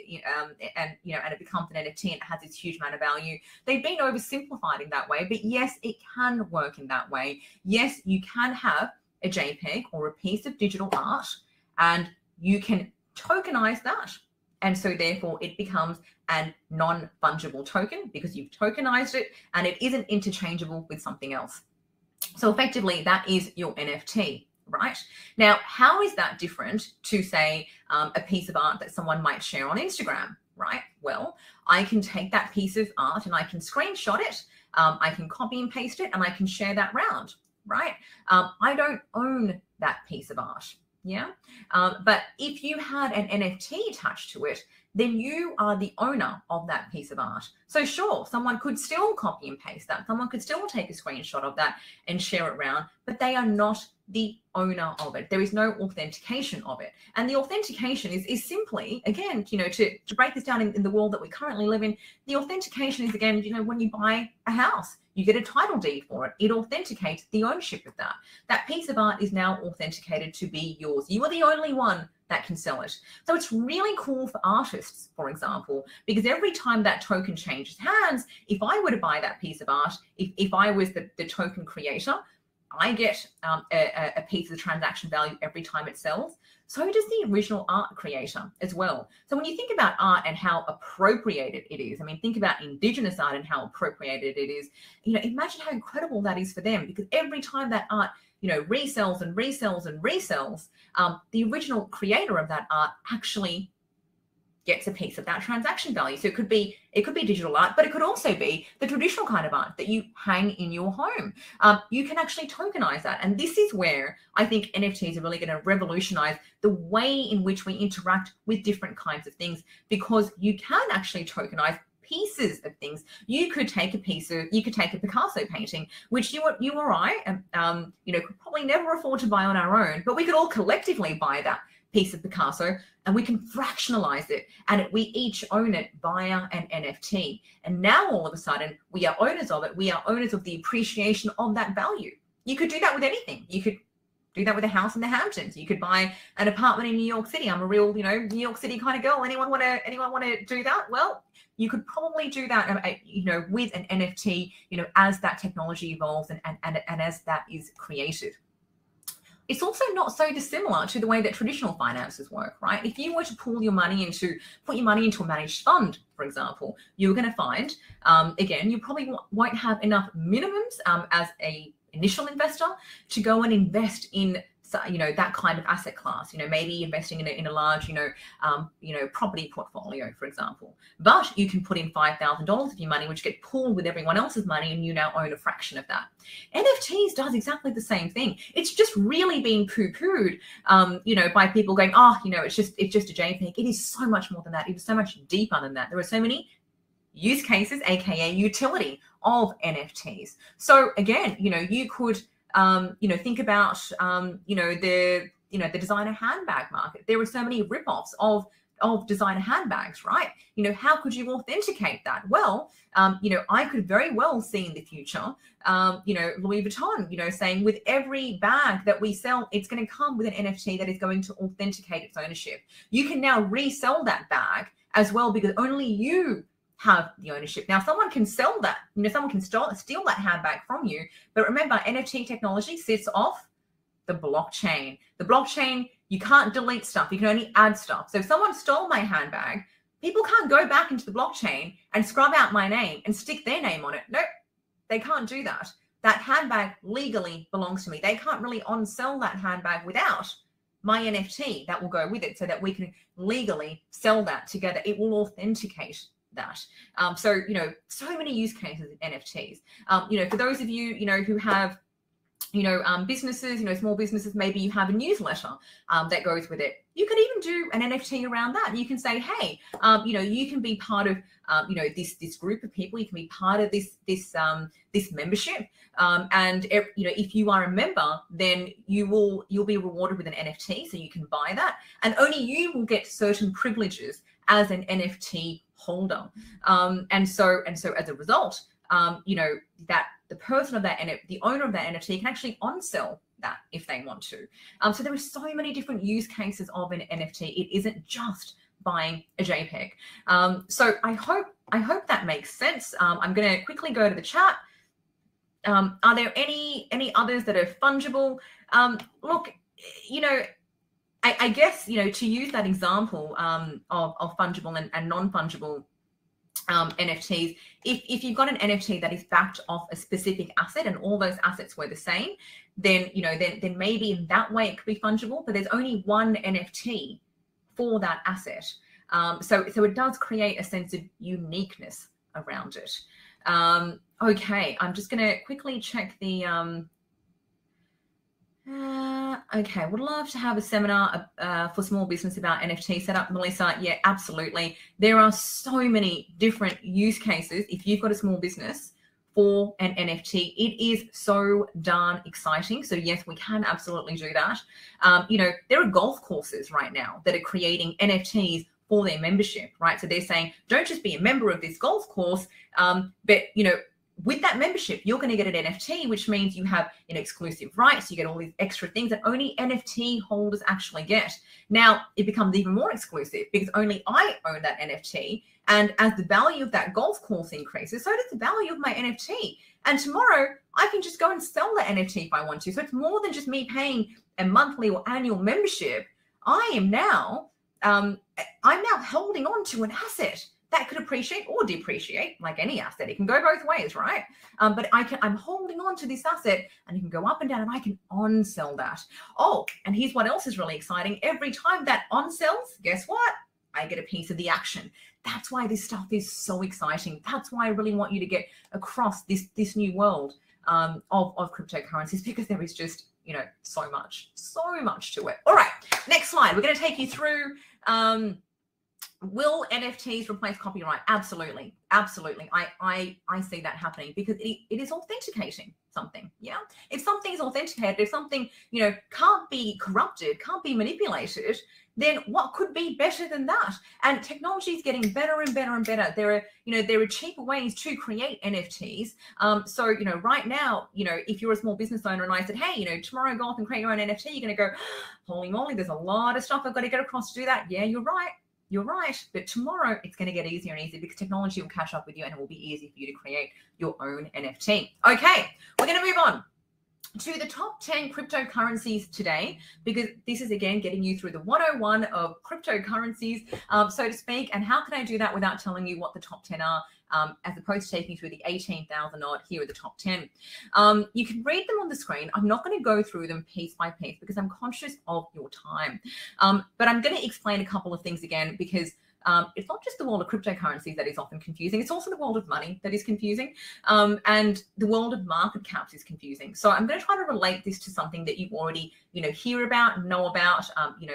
it becomes an NFT and it has this huge amount of value. They've been oversimplified in that way, but yes, it can work in that way. Yes, you can have a JPEG or a piece of digital art, and you can tokenize that. And so therefore it becomes a non-fungible token because you've tokenized it and it isn't interchangeable with something else. So effectively that is your NFT, right? Now, how is that different to, say, a piece of art that someone might share on Instagram, right? Well, I can take that piece of art and I can screenshot it, I can copy and paste it, and I can share that round, right? I don't own that piece of art. Yeah. But if you had an NFT attached to it, then you are the owner of that piece of art. So sure, someone could still copy and paste that. Someone could still take a screenshot of that and share it around, but they are not the owner of it. There is no authentication of it. And the authentication is simply, again, to break this down in the world that we currently live in, the authentication is, again, when you buy a house, you get a title deed for it. It authenticates the ownership of that. That piece of art is now authenticated to be yours. You are the only one that can sell it. So it's really cool for artists, for example, because every time that token changes hands, if I were to buy that piece of art, if I was the token creator, I get a piece of the transaction value every time it sells. So does the original art creator as well. So when you think about art and how appropriated it is, I mean, think about Indigenous art and how appropriated it is. Imagine how incredible that is for them, because every time that art resells and resells and resells, the original creator of that art actually gets a piece of that transaction value. So it could be digital art, but it could also be the traditional kind of art that you hang in your home. You can actually tokenize that. And this is where I think NFTs are really going to revolutionize the way in which we interact with different kinds of things, because you can actually tokenize pieces of things. You could take a Picasso painting, which you or I, could probably never afford to buy on our own, but we could all collectively buy that piece of Picasso and we can fractionalize it, and we each own it via an NFT. And now all of a sudden we are owners of it. We are owners of the appreciation of that value. You could do that with anything. You could do that with a house in the Hamptons. You could buy an apartment in New York City. I'm a real, New York City kind of girl. Anyone want to do that? Well, you could probably do that, with an NFT, as that technology evolves and as that is created. It's also not so dissimilar to the way that traditional finances work, right? If you were to put your money into a managed fund, for example, you're going to find, again, you probably won't have enough minimums as a initial investor to go and invest in that kind of asset class, maybe investing in a large, property portfolio, for example. But you can put in $5,000 of your money, which get pooled with everyone else's money, and you now own a fraction of that. NFTs does exactly the same thing. It's just really being poo-pooed, by people going, it's just a JPEG. It is so much more than that. It is so much deeper than that. There are so many use cases, aka utility, of NFTs. So again, you could think about, the designer handbag market. There are so many ripoffs of designer handbags, right? How could you authenticate that? Well, I could very well see in the future, Louis Vuitton, saying with every bag that we sell, it's going to come with an NFT that is going to authenticate its ownership. You can now resell that bag as well, because only you have the ownership. Now, someone can sell that, someone can steal that handbag from you. But remember, NFT technology sits off the blockchain. The blockchain, you can't delete stuff. You can only add stuff. So if someone stole my handbag, people can't go back into the blockchain and scrub out my name and stick their name on it. Nope, they can't do that. That handbag legally belongs to me. They can't really on-sell that handbag without my NFT that will go with it, so that we can legally sell that together. It will authenticate that. So many use cases of NFTs. For those of you, who have businesses, small businesses, maybe you have a newsletter that goes with it. You could even do an NFT around that. You can say, hey, you can be part of, this group of people. You can be part of this membership. And if you are a member, then you'll be rewarded with an NFT, so you can buy that, and only you will get certain privileges as an NFT holder. And so as a result, that the person of that, the owner of that NFT can actually on-sell that if they want to. So there are so many different use cases of an NFT. It isn't just buying a JPEG. So I hope that makes sense. I'm going to quickly go to the chat. Are there any others that are fungible? Look, I guess, to use that example of fungible and non-fungible NFTs, if you've got an NFT that is backed off a specific asset and all those assets were the same, then then maybe in that way it could be fungible, but there's only one NFT for that asset. So it does create a sense of uniqueness around it. Okay, I'm just going to quickly check the okay, would love to have a seminar for small business about NFT setup, Melissa. Yeah, absolutely. There are so many different use cases if you've got a small business for an NFT. It is so darn exciting. So yes, we can absolutely do that. There are golf courses right now that are creating NFTs for their membership, right? So they're saying, don't just be a member of this golf course, but with that membership, you're going to get an NFT, which means you have exclusive rights. You get all these extra things that only NFT holders actually get. Now, it becomes even more exclusive because only I own that NFT. And as the value of that golf course increases, so does the value of my NFT. And tomorrow, I can just go and sell that NFT if I want to. So it's more than just me paying a monthly or annual membership. I'm now holding on to an asset that could appreciate or depreciate like any asset. It can go both ways, right? But I'm holding on to this asset and it can go up and down and I can on-sell that. Oh, and here's what else is really exciting. Every time that on-sells, guess what? I get a piece of the action. That's why this stuff is so exciting. That's why I really want you to get across this new world of cryptocurrencies, because there is just, so much to it. All right, next slide. We're going to take you through will NFTs replace copyright? Absolutely. Absolutely. I see that happening because it is authenticating something. Yeah. If something is authenticated, if something, can't be corrupted, can't be manipulated, then what could be better than that? And technology is getting better and better and better. There are cheaper ways to create NFTs. So, right now, if you're a small business owner and I said, hey, tomorrow go off and create your own NFT, you're going to go, holy moly, there's a lot of stuff I've got to get across to do that. Yeah, you're right. You're right. But tomorrow it's going to get easier and easier because technology will catch up with you and it will be easy for you to create your own NFT. Okay, we're going to move on to the top 10 cryptocurrencies today, because this is again getting you through the 101 of cryptocurrencies, so to speak. And how can I do that without telling you what the top 10 are, as opposed to taking you through the 18,000 odd? Here are the top 10. You can read them on the screen. I'm not going to go through them piece by piece because I'm conscious of your time. But I'm going to explain a couple of things again, because it's not just the world of cryptocurrencies that is often confusing. It's also the world of money that is confusing. And the world of market caps is confusing. So I'm going to try to relate this to something that you already, hear about, know about,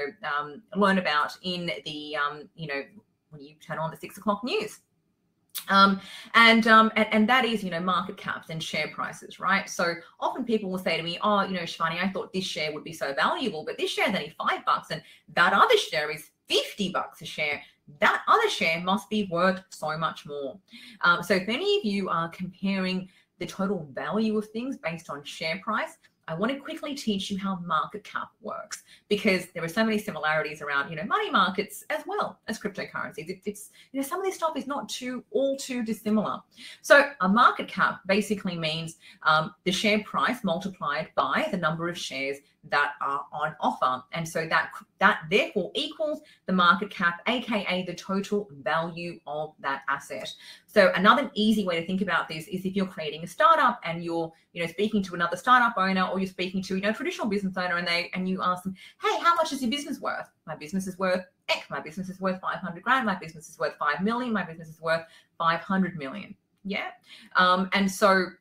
learn about in the, when you turn on the 6 o'clock news. And that is, market caps and share prices, right? So often people will say to me, oh, Shivani, I thought this share would be so valuable, but this share is only $5 and that other share is $50 a share. That other share must be worth so much more. So if any of you are comparing the total value of things based on share price, I want to quickly teach you how market cap works, because there are so many similarities around, money markets as well as cryptocurrencies. It's some of this stuff is not all too dissimilar. So a market cap basically means the share price multiplied by the number of shares that are on offer. And so that therefore equals the market cap, aka the total value of that asset. So another easy way to think about this is if you're creating a startup and you're speaking to another startup owner, or you're speaking to a traditional business owner, and you ask them, hey, how much is your business worth? My business is worth X. My business is worth 500 grand. My business is worth 5 million. My business is worth 500 million. Yeah. And so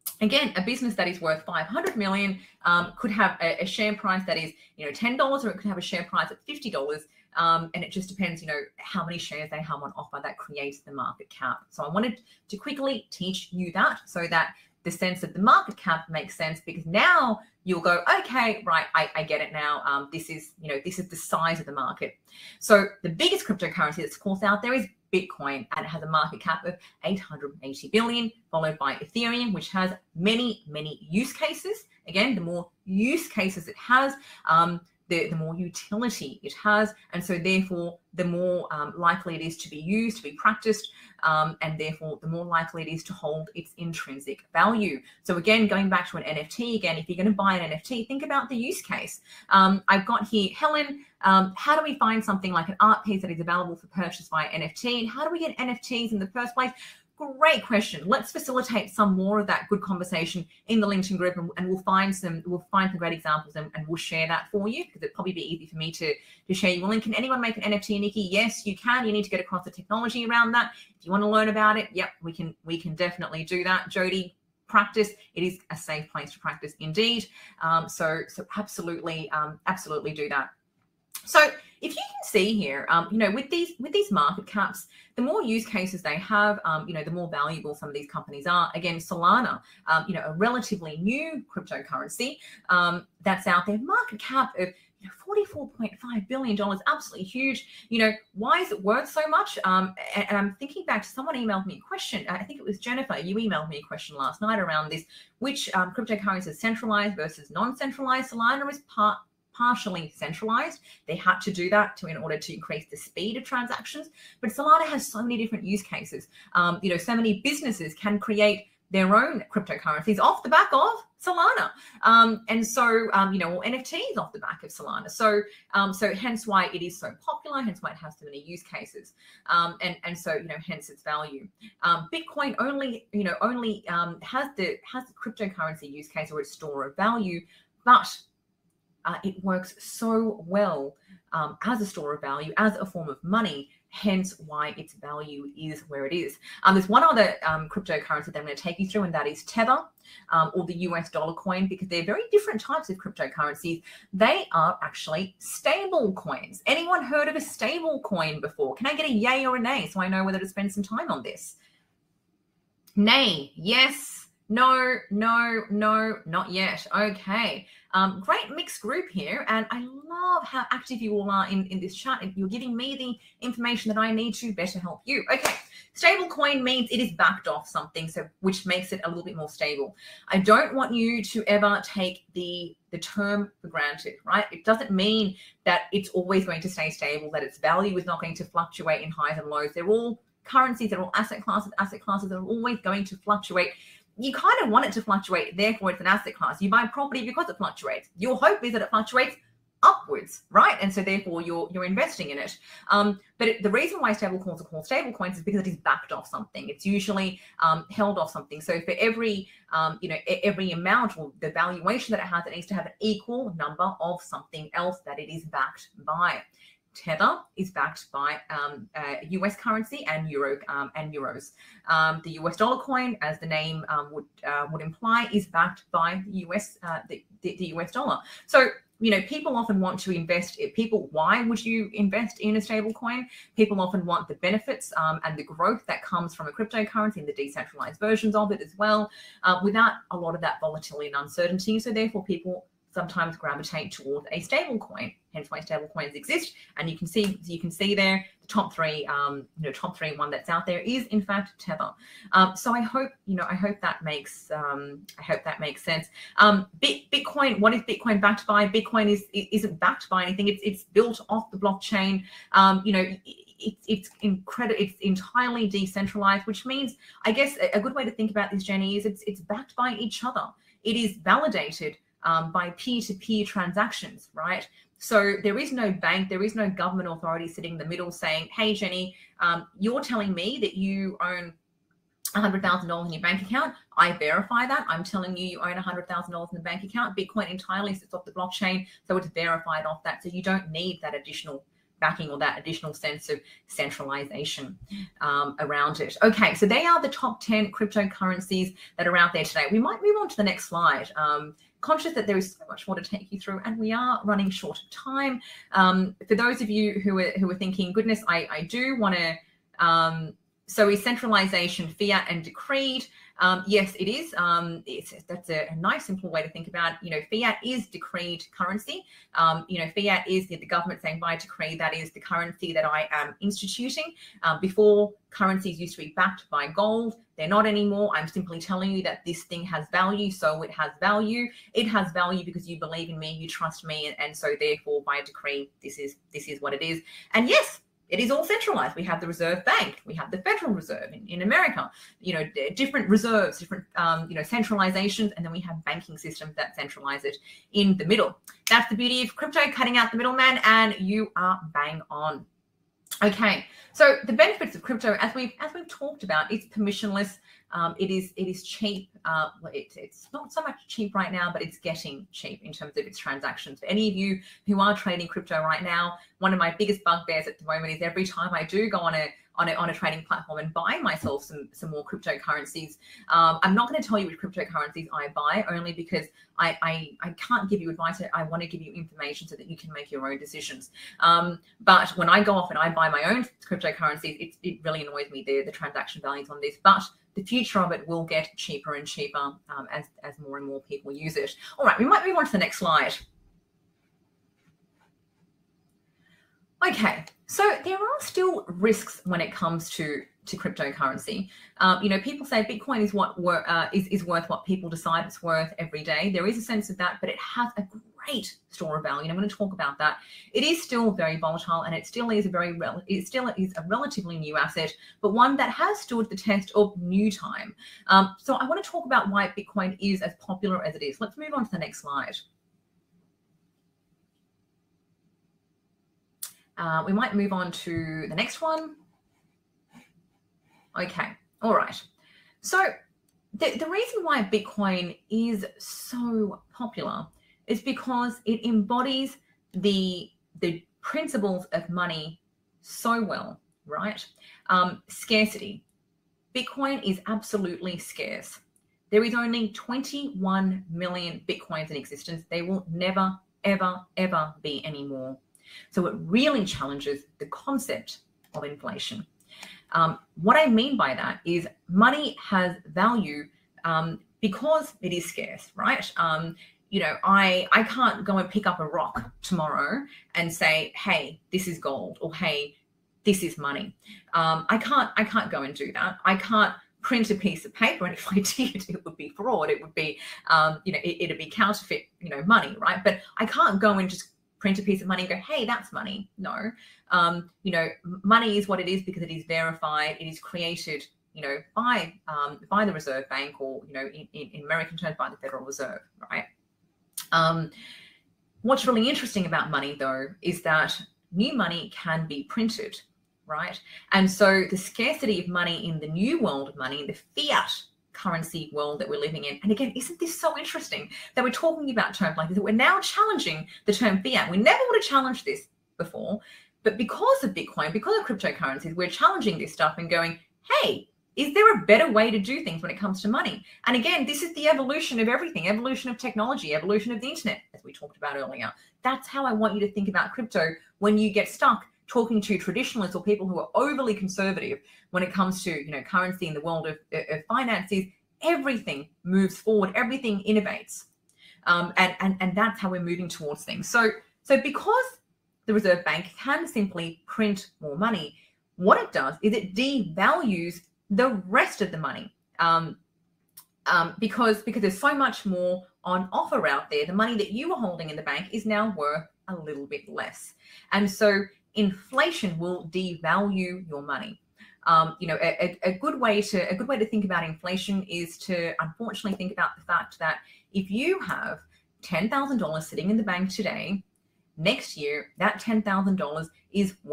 Again, a business that is worth 500 million could have a share price that is, $10, or it could have a share price at $50. And it just depends, how many shares they have on offer that creates the market cap. So I wanted to quickly teach you that, so that the sense of the market cap makes sense, because now you'll go, okay, right, I get it now. This is the size of the market. So the biggest cryptocurrency that's of course out there is Bitcoin, and it has a market cap of 880 billion, followed by Ethereum, which has many, many use cases. Again, the more use cases it has, the more utility it has, and so therefore the more likely it is to be used, to be practiced, and therefore the more likely it is to hold its intrinsic value. So again, going back to an NFT, again, if you're going to buy an NFT, think about the use case. I've got here, Helen, how do we find something like an art piece that is available for purchase via NFT, and how do we get NFTs in the first place? Great question. Let's facilitate some more of that good conversation in the LinkedIn group, and we'll find some great examples, and we'll share that for you, because it'd probably be easy for me to share you a link. Can anyone make an NFT, Nikki? Yes, you can. You need to get across the technology around that. If you want to learn about it, yep, we can definitely do that. Jody, practice. It is a safe place to practice indeed. So absolutely do that. So if you can see here, with these market caps, the more use cases they have, the more valuable some of these companies are. Again, Solana, a relatively new cryptocurrency that's out there, market cap of $44.5 billion, absolutely huge. Why is it worth so much? And I'm thinking back to someone emailed me a question. I think it was Jennifer. You emailed me a question last night around this, which cryptocurrency is centralized versus non-centralized. Solana is partially centralized. They had to do that in order to increase the speed of transactions. But Solana has so many different use cases. So many businesses can create their own cryptocurrencies off the back of Solana. And so, NFTs off the back of Solana. So hence why it is so popular, hence why it has so many use cases. And so, hence its value. Bitcoin only has the cryptocurrency use case, or its store of value, but it works so well as a store of value, as a form of money, hence why its value is where it is. There's one other cryptocurrency that I'm going to take you through, and that is Tether, or the US dollar coin, because they're very different types of cryptocurrencies. They are actually stable coins. Anyone heard of a stable coin before? Can I get a yay or a nay so I know whether to spend some time on this? Nay, yes, no, not yet. Okay. Great mixed group here, and I love how active you all are in this chat, and you're giving me the information that I need to better help you. Okay, stable coin means it is backed off something, which makes it a little bit more stable. I don't want you to ever take the term for granted, right? It doesn't mean that it's always going to stay stable, that its value is not going to fluctuate in highs and lows. They're all currencies, they're all asset classes that are always going to fluctuate. You kind of want it to fluctuate, therefore it's an asset class. You buy property because it fluctuates. Your hope is that it fluctuates upwards, right? And so therefore you're investing in it. But the reason why stable coins are called stable coins is because it is backed off something. It's usually held off something. So for every amount, or the valuation that it has, it needs to have an equal number of something else that it is backed by. Tether is backed by US currency and euros. The US dollar coin, as the name would imply, is backed by the US dollar. So people often want to invest. Why would you invest in a stable coin? People often want the benefits and the growth that comes from a cryptocurrency and the decentralized versions of it as well, without a lot of that volatility and uncertainty. So therefore, people sometimes gravitate towards a stable coin, hence why stable coins exist. And you can see there the top three one that's out there is in fact Tether. So I hope that makes sense. Bitcoin, what is Bitcoin backed by? Bitcoin isn't backed by anything. It's built off the blockchain. It's entirely decentralized, which means, I guess a good way to think about this, Jenny, is it's backed by each other. It is validated by peer-to-peer transactions, right? So there is no bank, there is no government authority sitting in the middle saying, hey, Jenny, you're telling me that you own $100,000 in your bank account. I verify that. I'm telling you own $100,000 in the bank account. Bitcoin entirely sits off the blockchain, so it's verified off that. So you don't need that additional backing or that additional sense of centralization around it. Okay, so they are the top 10 cryptocurrencies that are out there today. We might move on to the next slide. Conscious that there is so much more to take you through, and we are running short of time. For those of you who are thinking, goodness, I do want to. So is centralization fiat and decreed? Yes, it is. That's a nice, simple way to think about it. Fiat is decreed currency. Fiat is the government saying by decree, that is the currency that I am instituting. Before, currencies used to be backed by gold. They're not anymore. I'm simply telling you that this thing has value, so it has value. It has value because you believe in me, you trust me, and so therefore, by decree, this is what it is. And yes, it is all centralized. We have the Reserve Bank, we have the Federal Reserve in America, different reserves, different, centralizations, and then we have banking systems that centralize it in the middle. That's the beauty of crypto, cutting out the middleman, and you are bang on. Okay, so the benefits of crypto, as we've talked about, it's permissionless. It is cheap. It's not so much cheap right now, but it's getting cheap in terms of its transactions. For any of you who are trading crypto right now, one of my biggest bugbears at the moment is every time I do go on a trading platform and buy myself some more cryptocurrencies. I'm not going to tell you which cryptocurrencies I buy, only because I can't give you advice. I want to give you information so that you can make your own decisions. But when I go off and I buy my own cryptocurrencies, it really annoys me the transaction values on this. But the future of it will get cheaper and cheaper as more and more people use it. All right, we might move on to the next slide. Okay, so there are still risks when it comes to cryptocurrency. People say Bitcoin is is worth what people decide it's worth every day. There is a sense of that, but it has a great store of value, and I'm going to talk about that. It is still very volatile, and it still is a relatively new asset, but one that has stood the test of new time. So I want to talk about why Bitcoin is as popular as it is. Let's move on to the next slide. We might move on to the next one. Okay, all right. So the reason why Bitcoin is so popular is because it embodies the principles of money so well, right? Scarcity. Bitcoin is absolutely scarce. There is only 21 million Bitcoins in existence. There will never, ever, ever be any more. So it really challenges the concept of inflation. What I mean by that is money has value because it is scarce, right? I can't go and pick up a rock tomorrow and say, hey, this is gold, or hey, this is money. I can't go and do that. I can't print a piece of paper, and if I did, it would be fraud. It would be, it'd be counterfeit, money, right? But I can't go and just print a piece of money and go, hey, that's money. No, money is what it is because it is verified. It is created, by the Reserve Bank, or, in American terms, by the Federal Reserve, right? What's really interesting about money, though, is that new money can be printed, right? And so the scarcity of money in the new world of money, the fiat currency world that we're living in. And again, isn't this so interesting that we're talking about terms like this, that we're now challenging the term fiat? We never would have challenged this before, but because of Bitcoin, because of cryptocurrencies, we're challenging this stuff and going, hey, is there a better way to do things when it comes to money? And again, this is the evolution of everything, evolution of technology, evolution of the internet, as we talked about earlier. That's how I want you to think about crypto when you get stuck talking to traditionalists or people who are overly conservative when it comes to, currency in the world of finances. Everything moves forward, everything innovates. And that's how we're moving towards things. So because the Reserve Bank can simply print more money, what it does is it devalues the rest of the money. Because there's so much more on offer out there. The money that you were holding in the bank is now worth a little bit less. And so inflation will devalue your money. A good way to think about inflation is to unfortunately think about the fact that if you have $10,000 sitting in the bank today, next year that $10,000 is worth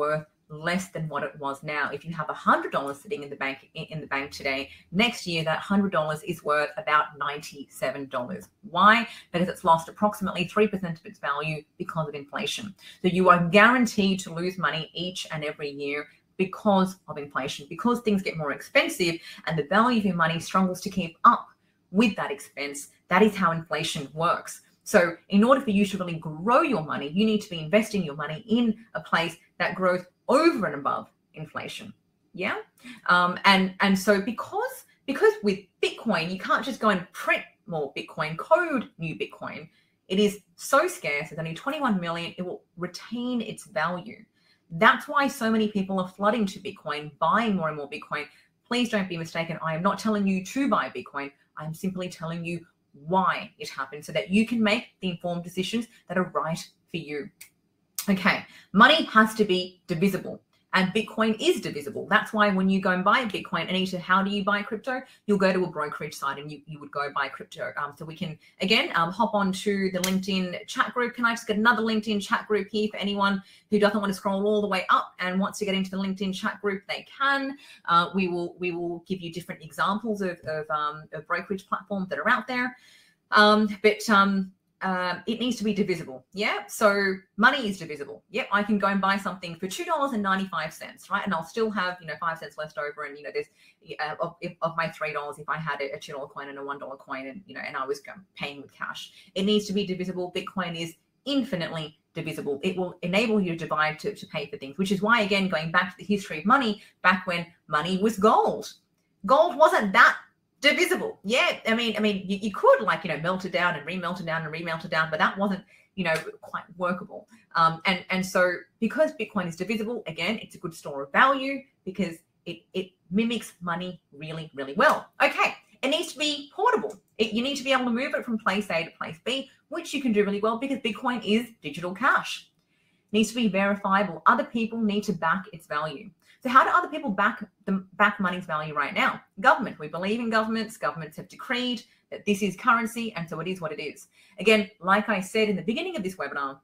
less than what it was now. If you have $100 sitting in the bank today, next year that $100 is worth about $97. Why? Because it's lost approximately 3% of its value because of inflation. So you are guaranteed to lose money each and every year because of inflation, because things get more expensive and the value of your money struggles to keep up with that expense. That is how inflation works. So in order for you to really grow your money, you need to be investing your money in a place that grows over and above inflation. Yeah. And so because with Bitcoin, you can't just go and print more Bitcoin, code new Bitcoin. It is so scarce. There's only 21 million. It will retain its value. That's why so many people are flooding to Bitcoin, buying more and more Bitcoin. Please don't be mistaken. I am not telling you to buy Bitcoin. I'm simply telling you why it happened so that you can make the informed decisions that are right for you. Okay, money has to be divisible, and Bitcoin is divisible. That's why when you go and buy Bitcoin, Anita, how do you buy crypto? You'll go to a brokerage site and you would go buy crypto. So we can, again, hop on to the LinkedIn chat group. Can I just get another LinkedIn chat group here for anyone who doesn't want to scroll all the way up and wants to get into the LinkedIn chat group? They can. We will give you different examples of brokerage platforms that are out there. It needs to be divisible. Yeah. So money is divisible. Yep. I can go and buy something for $2.95, right? And I'll still have, 5 cents left over. And, there's of my $3, if I had a $2 coin and a $1 coin and, and I was paying with cash, it needs to be divisible. Bitcoin is infinitely divisible. It will enable you to divide to pay for things, which is why, again, going back to the history of money, back when money was gold wasn't that divisible. Yeah, I mean, you could melt it down and remelt it down and remelt it down, but that wasn't, quite workable. And so because Bitcoin is divisible, again, it's a good store of value because it mimics money really, really well. Okay, it needs to be portable. You need to be able to move it from place A to place B, which you can do really well because Bitcoin is digital cash. It needs to be verifiable. Other people need to back its value. So how do other people back money's value right now? Government. We believe in governments. Governments have decreed that this is currency, and so it is what it is. Again, like I said in the beginning of this webinar,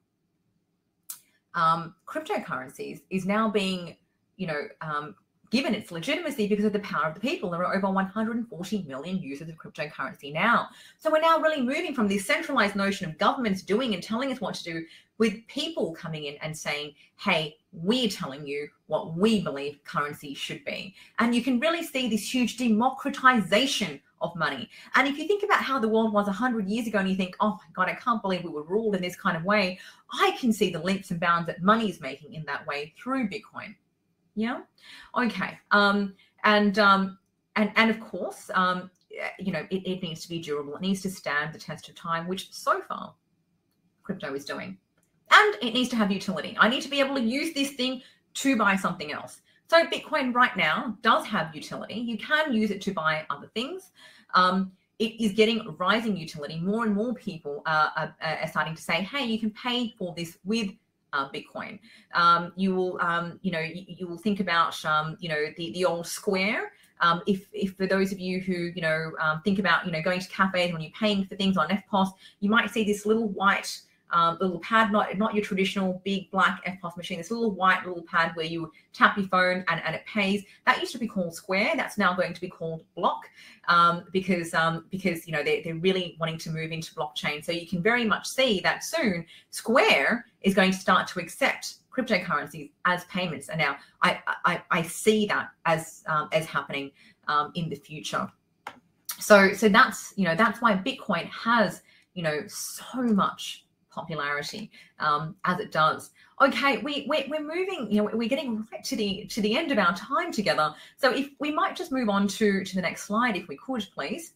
cryptocurrencies is now being, given its legitimacy because of the power of the people. There are over 140 million users of cryptocurrency now. So we're now really moving from this centralized notion of governments doing and telling us what to do with people coming in and saying, hey, we're telling you what we believe currency should be. And you can really see this huge democratization of money. And if you think about how the world was 100 years ago and you think, oh my God, I can't believe we were ruled in this kind of way, I can see the leaps and bounds that money is making in that way through Bitcoin. Yeah. Okay. And of course, it needs to be durable. It needs to stand the test of time, which so far crypto is doing. And it needs to have utility. I need to be able to use this thing to buy something else. So Bitcoin right now does have utility. You can use it to buy other things. It is getting rising utility. More and more people are starting to say, hey, you can pay for this with Bitcoin. You will think about, the old Square. If for those of you who, think about, going to cafes when you're paying for things on FPOS, you might see this little white little pad, not your traditional big black FPOS machine, this little white little pad where you tap your phone and it pays. That used to be called Square. That's now going to be called Block because they're really wanting to move into blockchain. So you can very much see that soon Square is going to start to accept cryptocurrencies as payments. And now I see that as happening in the future. So that's why Bitcoin has so much popularity as it does. Okay, we're moving, we're getting right to the end of our time together. So if we might just move on to the next slide, if we could, please.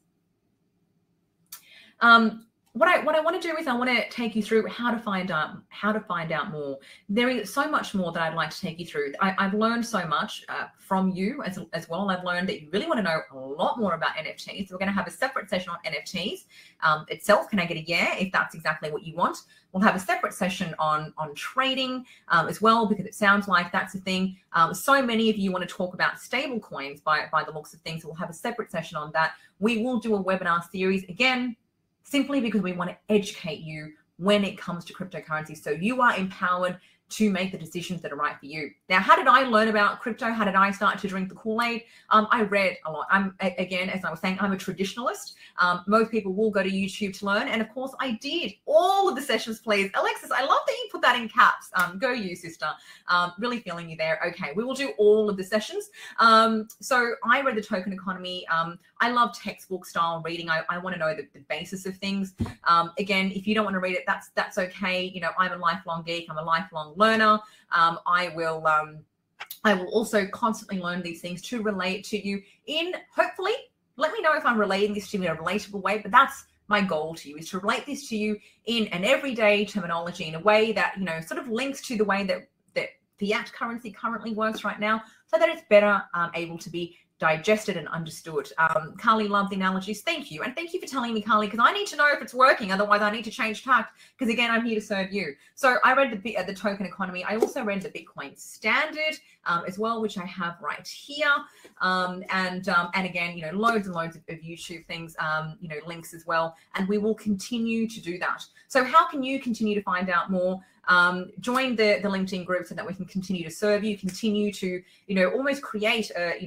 What I want to do is I want to take you through how to find out more. There is so much more that I'd like to take you through. I've learned so much from you as well. I've learned that you really want to know a lot more about NFTs. So we're going to have a separate session on NFTs itself. Can I get a yeah if that's exactly what you want? We'll have a separate session on trading as well, because it sounds like that's a thing. So many of you want to talk about stable coins by the looks of things. So we'll have a separate session on that. We will do a webinar series again, simply because we want to educate you when it comes to cryptocurrency, so you are empowered to make the decisions that are right for you. Now, how did I learn about crypto? How did I start to drink the Kool-Aid? I read a lot. Again, as I was saying, I'm a traditionalist. Most people will go to YouTube to learn. And of course, I did all of the sessions, please. Alexis, I love that you put that in caps. Go you, sister. Really feeling you there. Okay, we will do all of the sessions. So I read the token economy. I love textbook style reading. I want to know the basis of things. Again, if you don't want to read it, that's okay. You know, I'm a lifelong geek. I'm a lifelong learner. I will also constantly learn these things to relate to you in, hopefully, let me know if I'm relating this to you in a relatable way, but that's my goal to you, is to relate this to you in an everyday terminology, in a way that, you know, sort of links to the way that fiat currency currently works right now, so that it's better able to be digested and understood. Carly, love the analogies. Thank you. And thank you for telling me, Carly, because I need to know if it's working. Otherwise, I need to change tack, because again, I'm here to serve you. So I read the token economy. I also read the Bitcoin Standard as well, which I have right here. And again, you know, loads and loads of YouTube things, you know, links as well. And we will continue to do that. So how can you continue to find out more? Join the LinkedIn group so that we can continue to serve you, continue to, you know, almost create a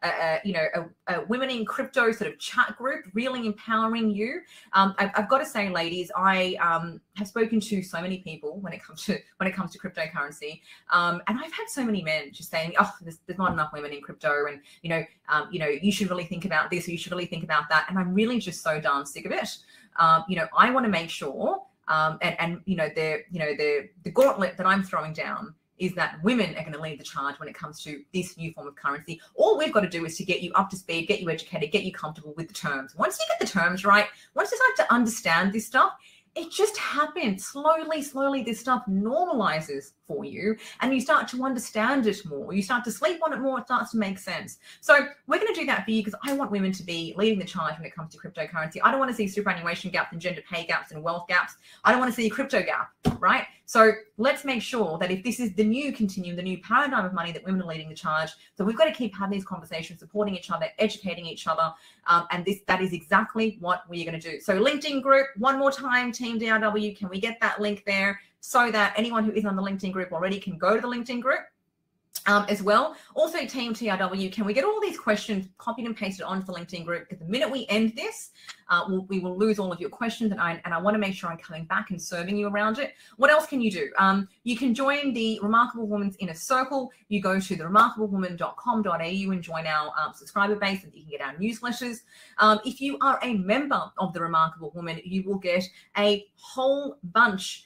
women in crypto sort of chat group, really empowering you. I've got to say, ladies, I have spoken to so many people when it comes to cryptocurrency, and I've had so many men just saying, "Oh, there's not enough women in crypto, and you should really think about this, or you should really think about that." And I'm really just so darn sick of it. You know, I want to make sure, and you know, the gauntlet that I'm throwing down is that women are going to lead the charge when it comes to this new form of currency. All we've got to do is to get you up to speed, get you educated, get you comfortable with the terms. Once you get the terms right, once you start to understand this stuff, it just happens. Slowly, this stuff normalizes for you, and you start to understand it more. You start to sleep on it more. It starts to make sense. So we're going to do that for you, because I want women to be leading the charge when it comes to cryptocurrency. I don't want to see superannuation gaps and gender pay gaps and wealth gaps. I don't want to see a crypto gap, right? So let's make sure that if this is the new continuum, the new paradigm of money, that women are leading the charge. So we've got to keep having these conversations, supporting each other, educating each other. And that is exactly what we're going to do. So LinkedIn group, one more time, Team DRW, can we get that link there so that anyone who is on the LinkedIn group already can go to the LinkedIn group as well? Also, Team TRW, can we get all these questions copied and pasted onto the LinkedIn group? Because the minute we end this, we will lose all of your questions, and I want to make sure I'm coming back and serving you around it. What else can you do? You can join the Remarkable Woman's Inner Circle. You go to theremarkablewoman.com.au and join our subscriber base, and you can get our newsletters. If you are a member of the Remarkable Woman, you will get a whole bunch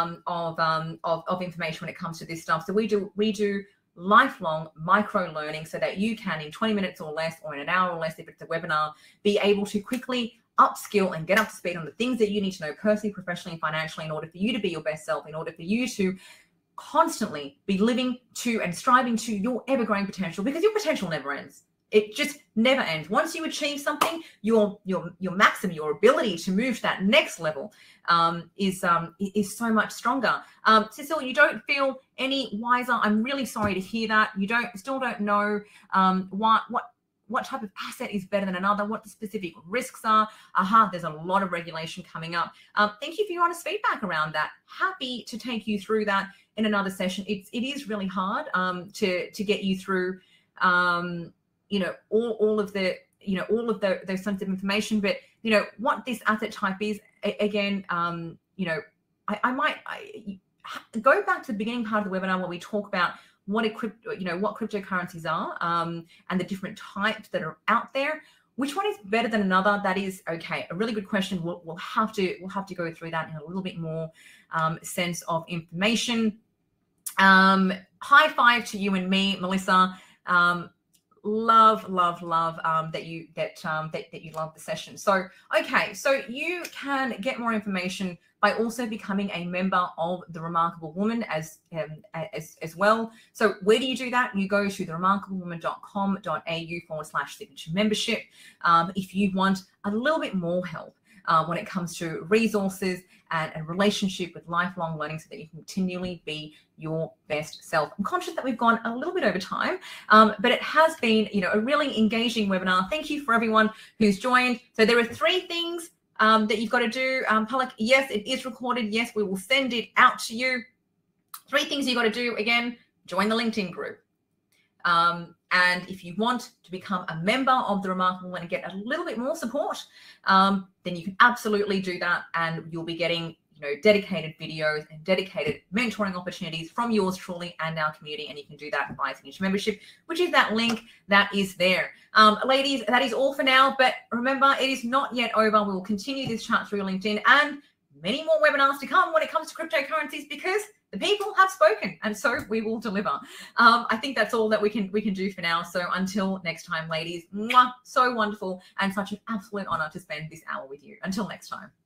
of information when it comes to this stuff. So we do lifelong micro learning, so that you can, in 20 minutes or less, or in an hour or less if it's a webinar, be able to quickly upskill and get up to speed on the things that you need to know personally, professionally, and financially, in order for you to be your best self, in order for you to constantly be living to and striving to your ever-growing potential, because your potential never ends. It just never ends. Once you achieve something, your maximum, your ability to move to that next level is so much stronger. Cecile, you don't feel any wiser. I'm really sorry to hear that. You still don't know what type of asset is better than another, what the specific risks are. There's a lot of regulation coming up. Thank you for your honest feedback around that. Happy to take you through that in another session. It is really hard to get you through all of those sorts of information, but what this asset type is, again, I might go back to the beginning part of the webinar where we talk about what cryptocurrencies are, and the different types that are out there. Which one is better than another? That is, okay, a really good question. We'll have to go through that in a little bit more sense of information. High five to you and me, Melissa. Love that you love the session. So okay, so you can get more information by also becoming a member of the Remarkable Woman as well. So where do you do that? You go to theremarkablewoman.com.au/signature membership. If you want a little bit more help when it comes to resources and relationship with lifelong learning, so that you can continually be your best self. I'm conscious that we've gone a little bit over time, but it has been, a really engaging webinar. Thank you for everyone who's joined. So there are 3 things that you've got to do. Palak, yes, it is recorded. Yes, we will send it out to you. 3 things you got to do. Again, join the LinkedIn group. And if you want to become a member of The Remarkable and get a little bit more support, then you can absolutely do that. And you'll be getting, dedicated videos and dedicated mentoring opportunities from yours truly and our community. And you can do that via Signature Membership, which is that link that is there. Ladies, that is all for now. But remember, it is not yet over. We will continue this chat through LinkedIn and many more webinars to come when it comes to cryptocurrencies, because the people have spoken, and so we will deliver. I think that's all that we can do for now. So until next time, ladies, mwah, so wonderful and such an absolute honor to spend this hour with you. Until next time.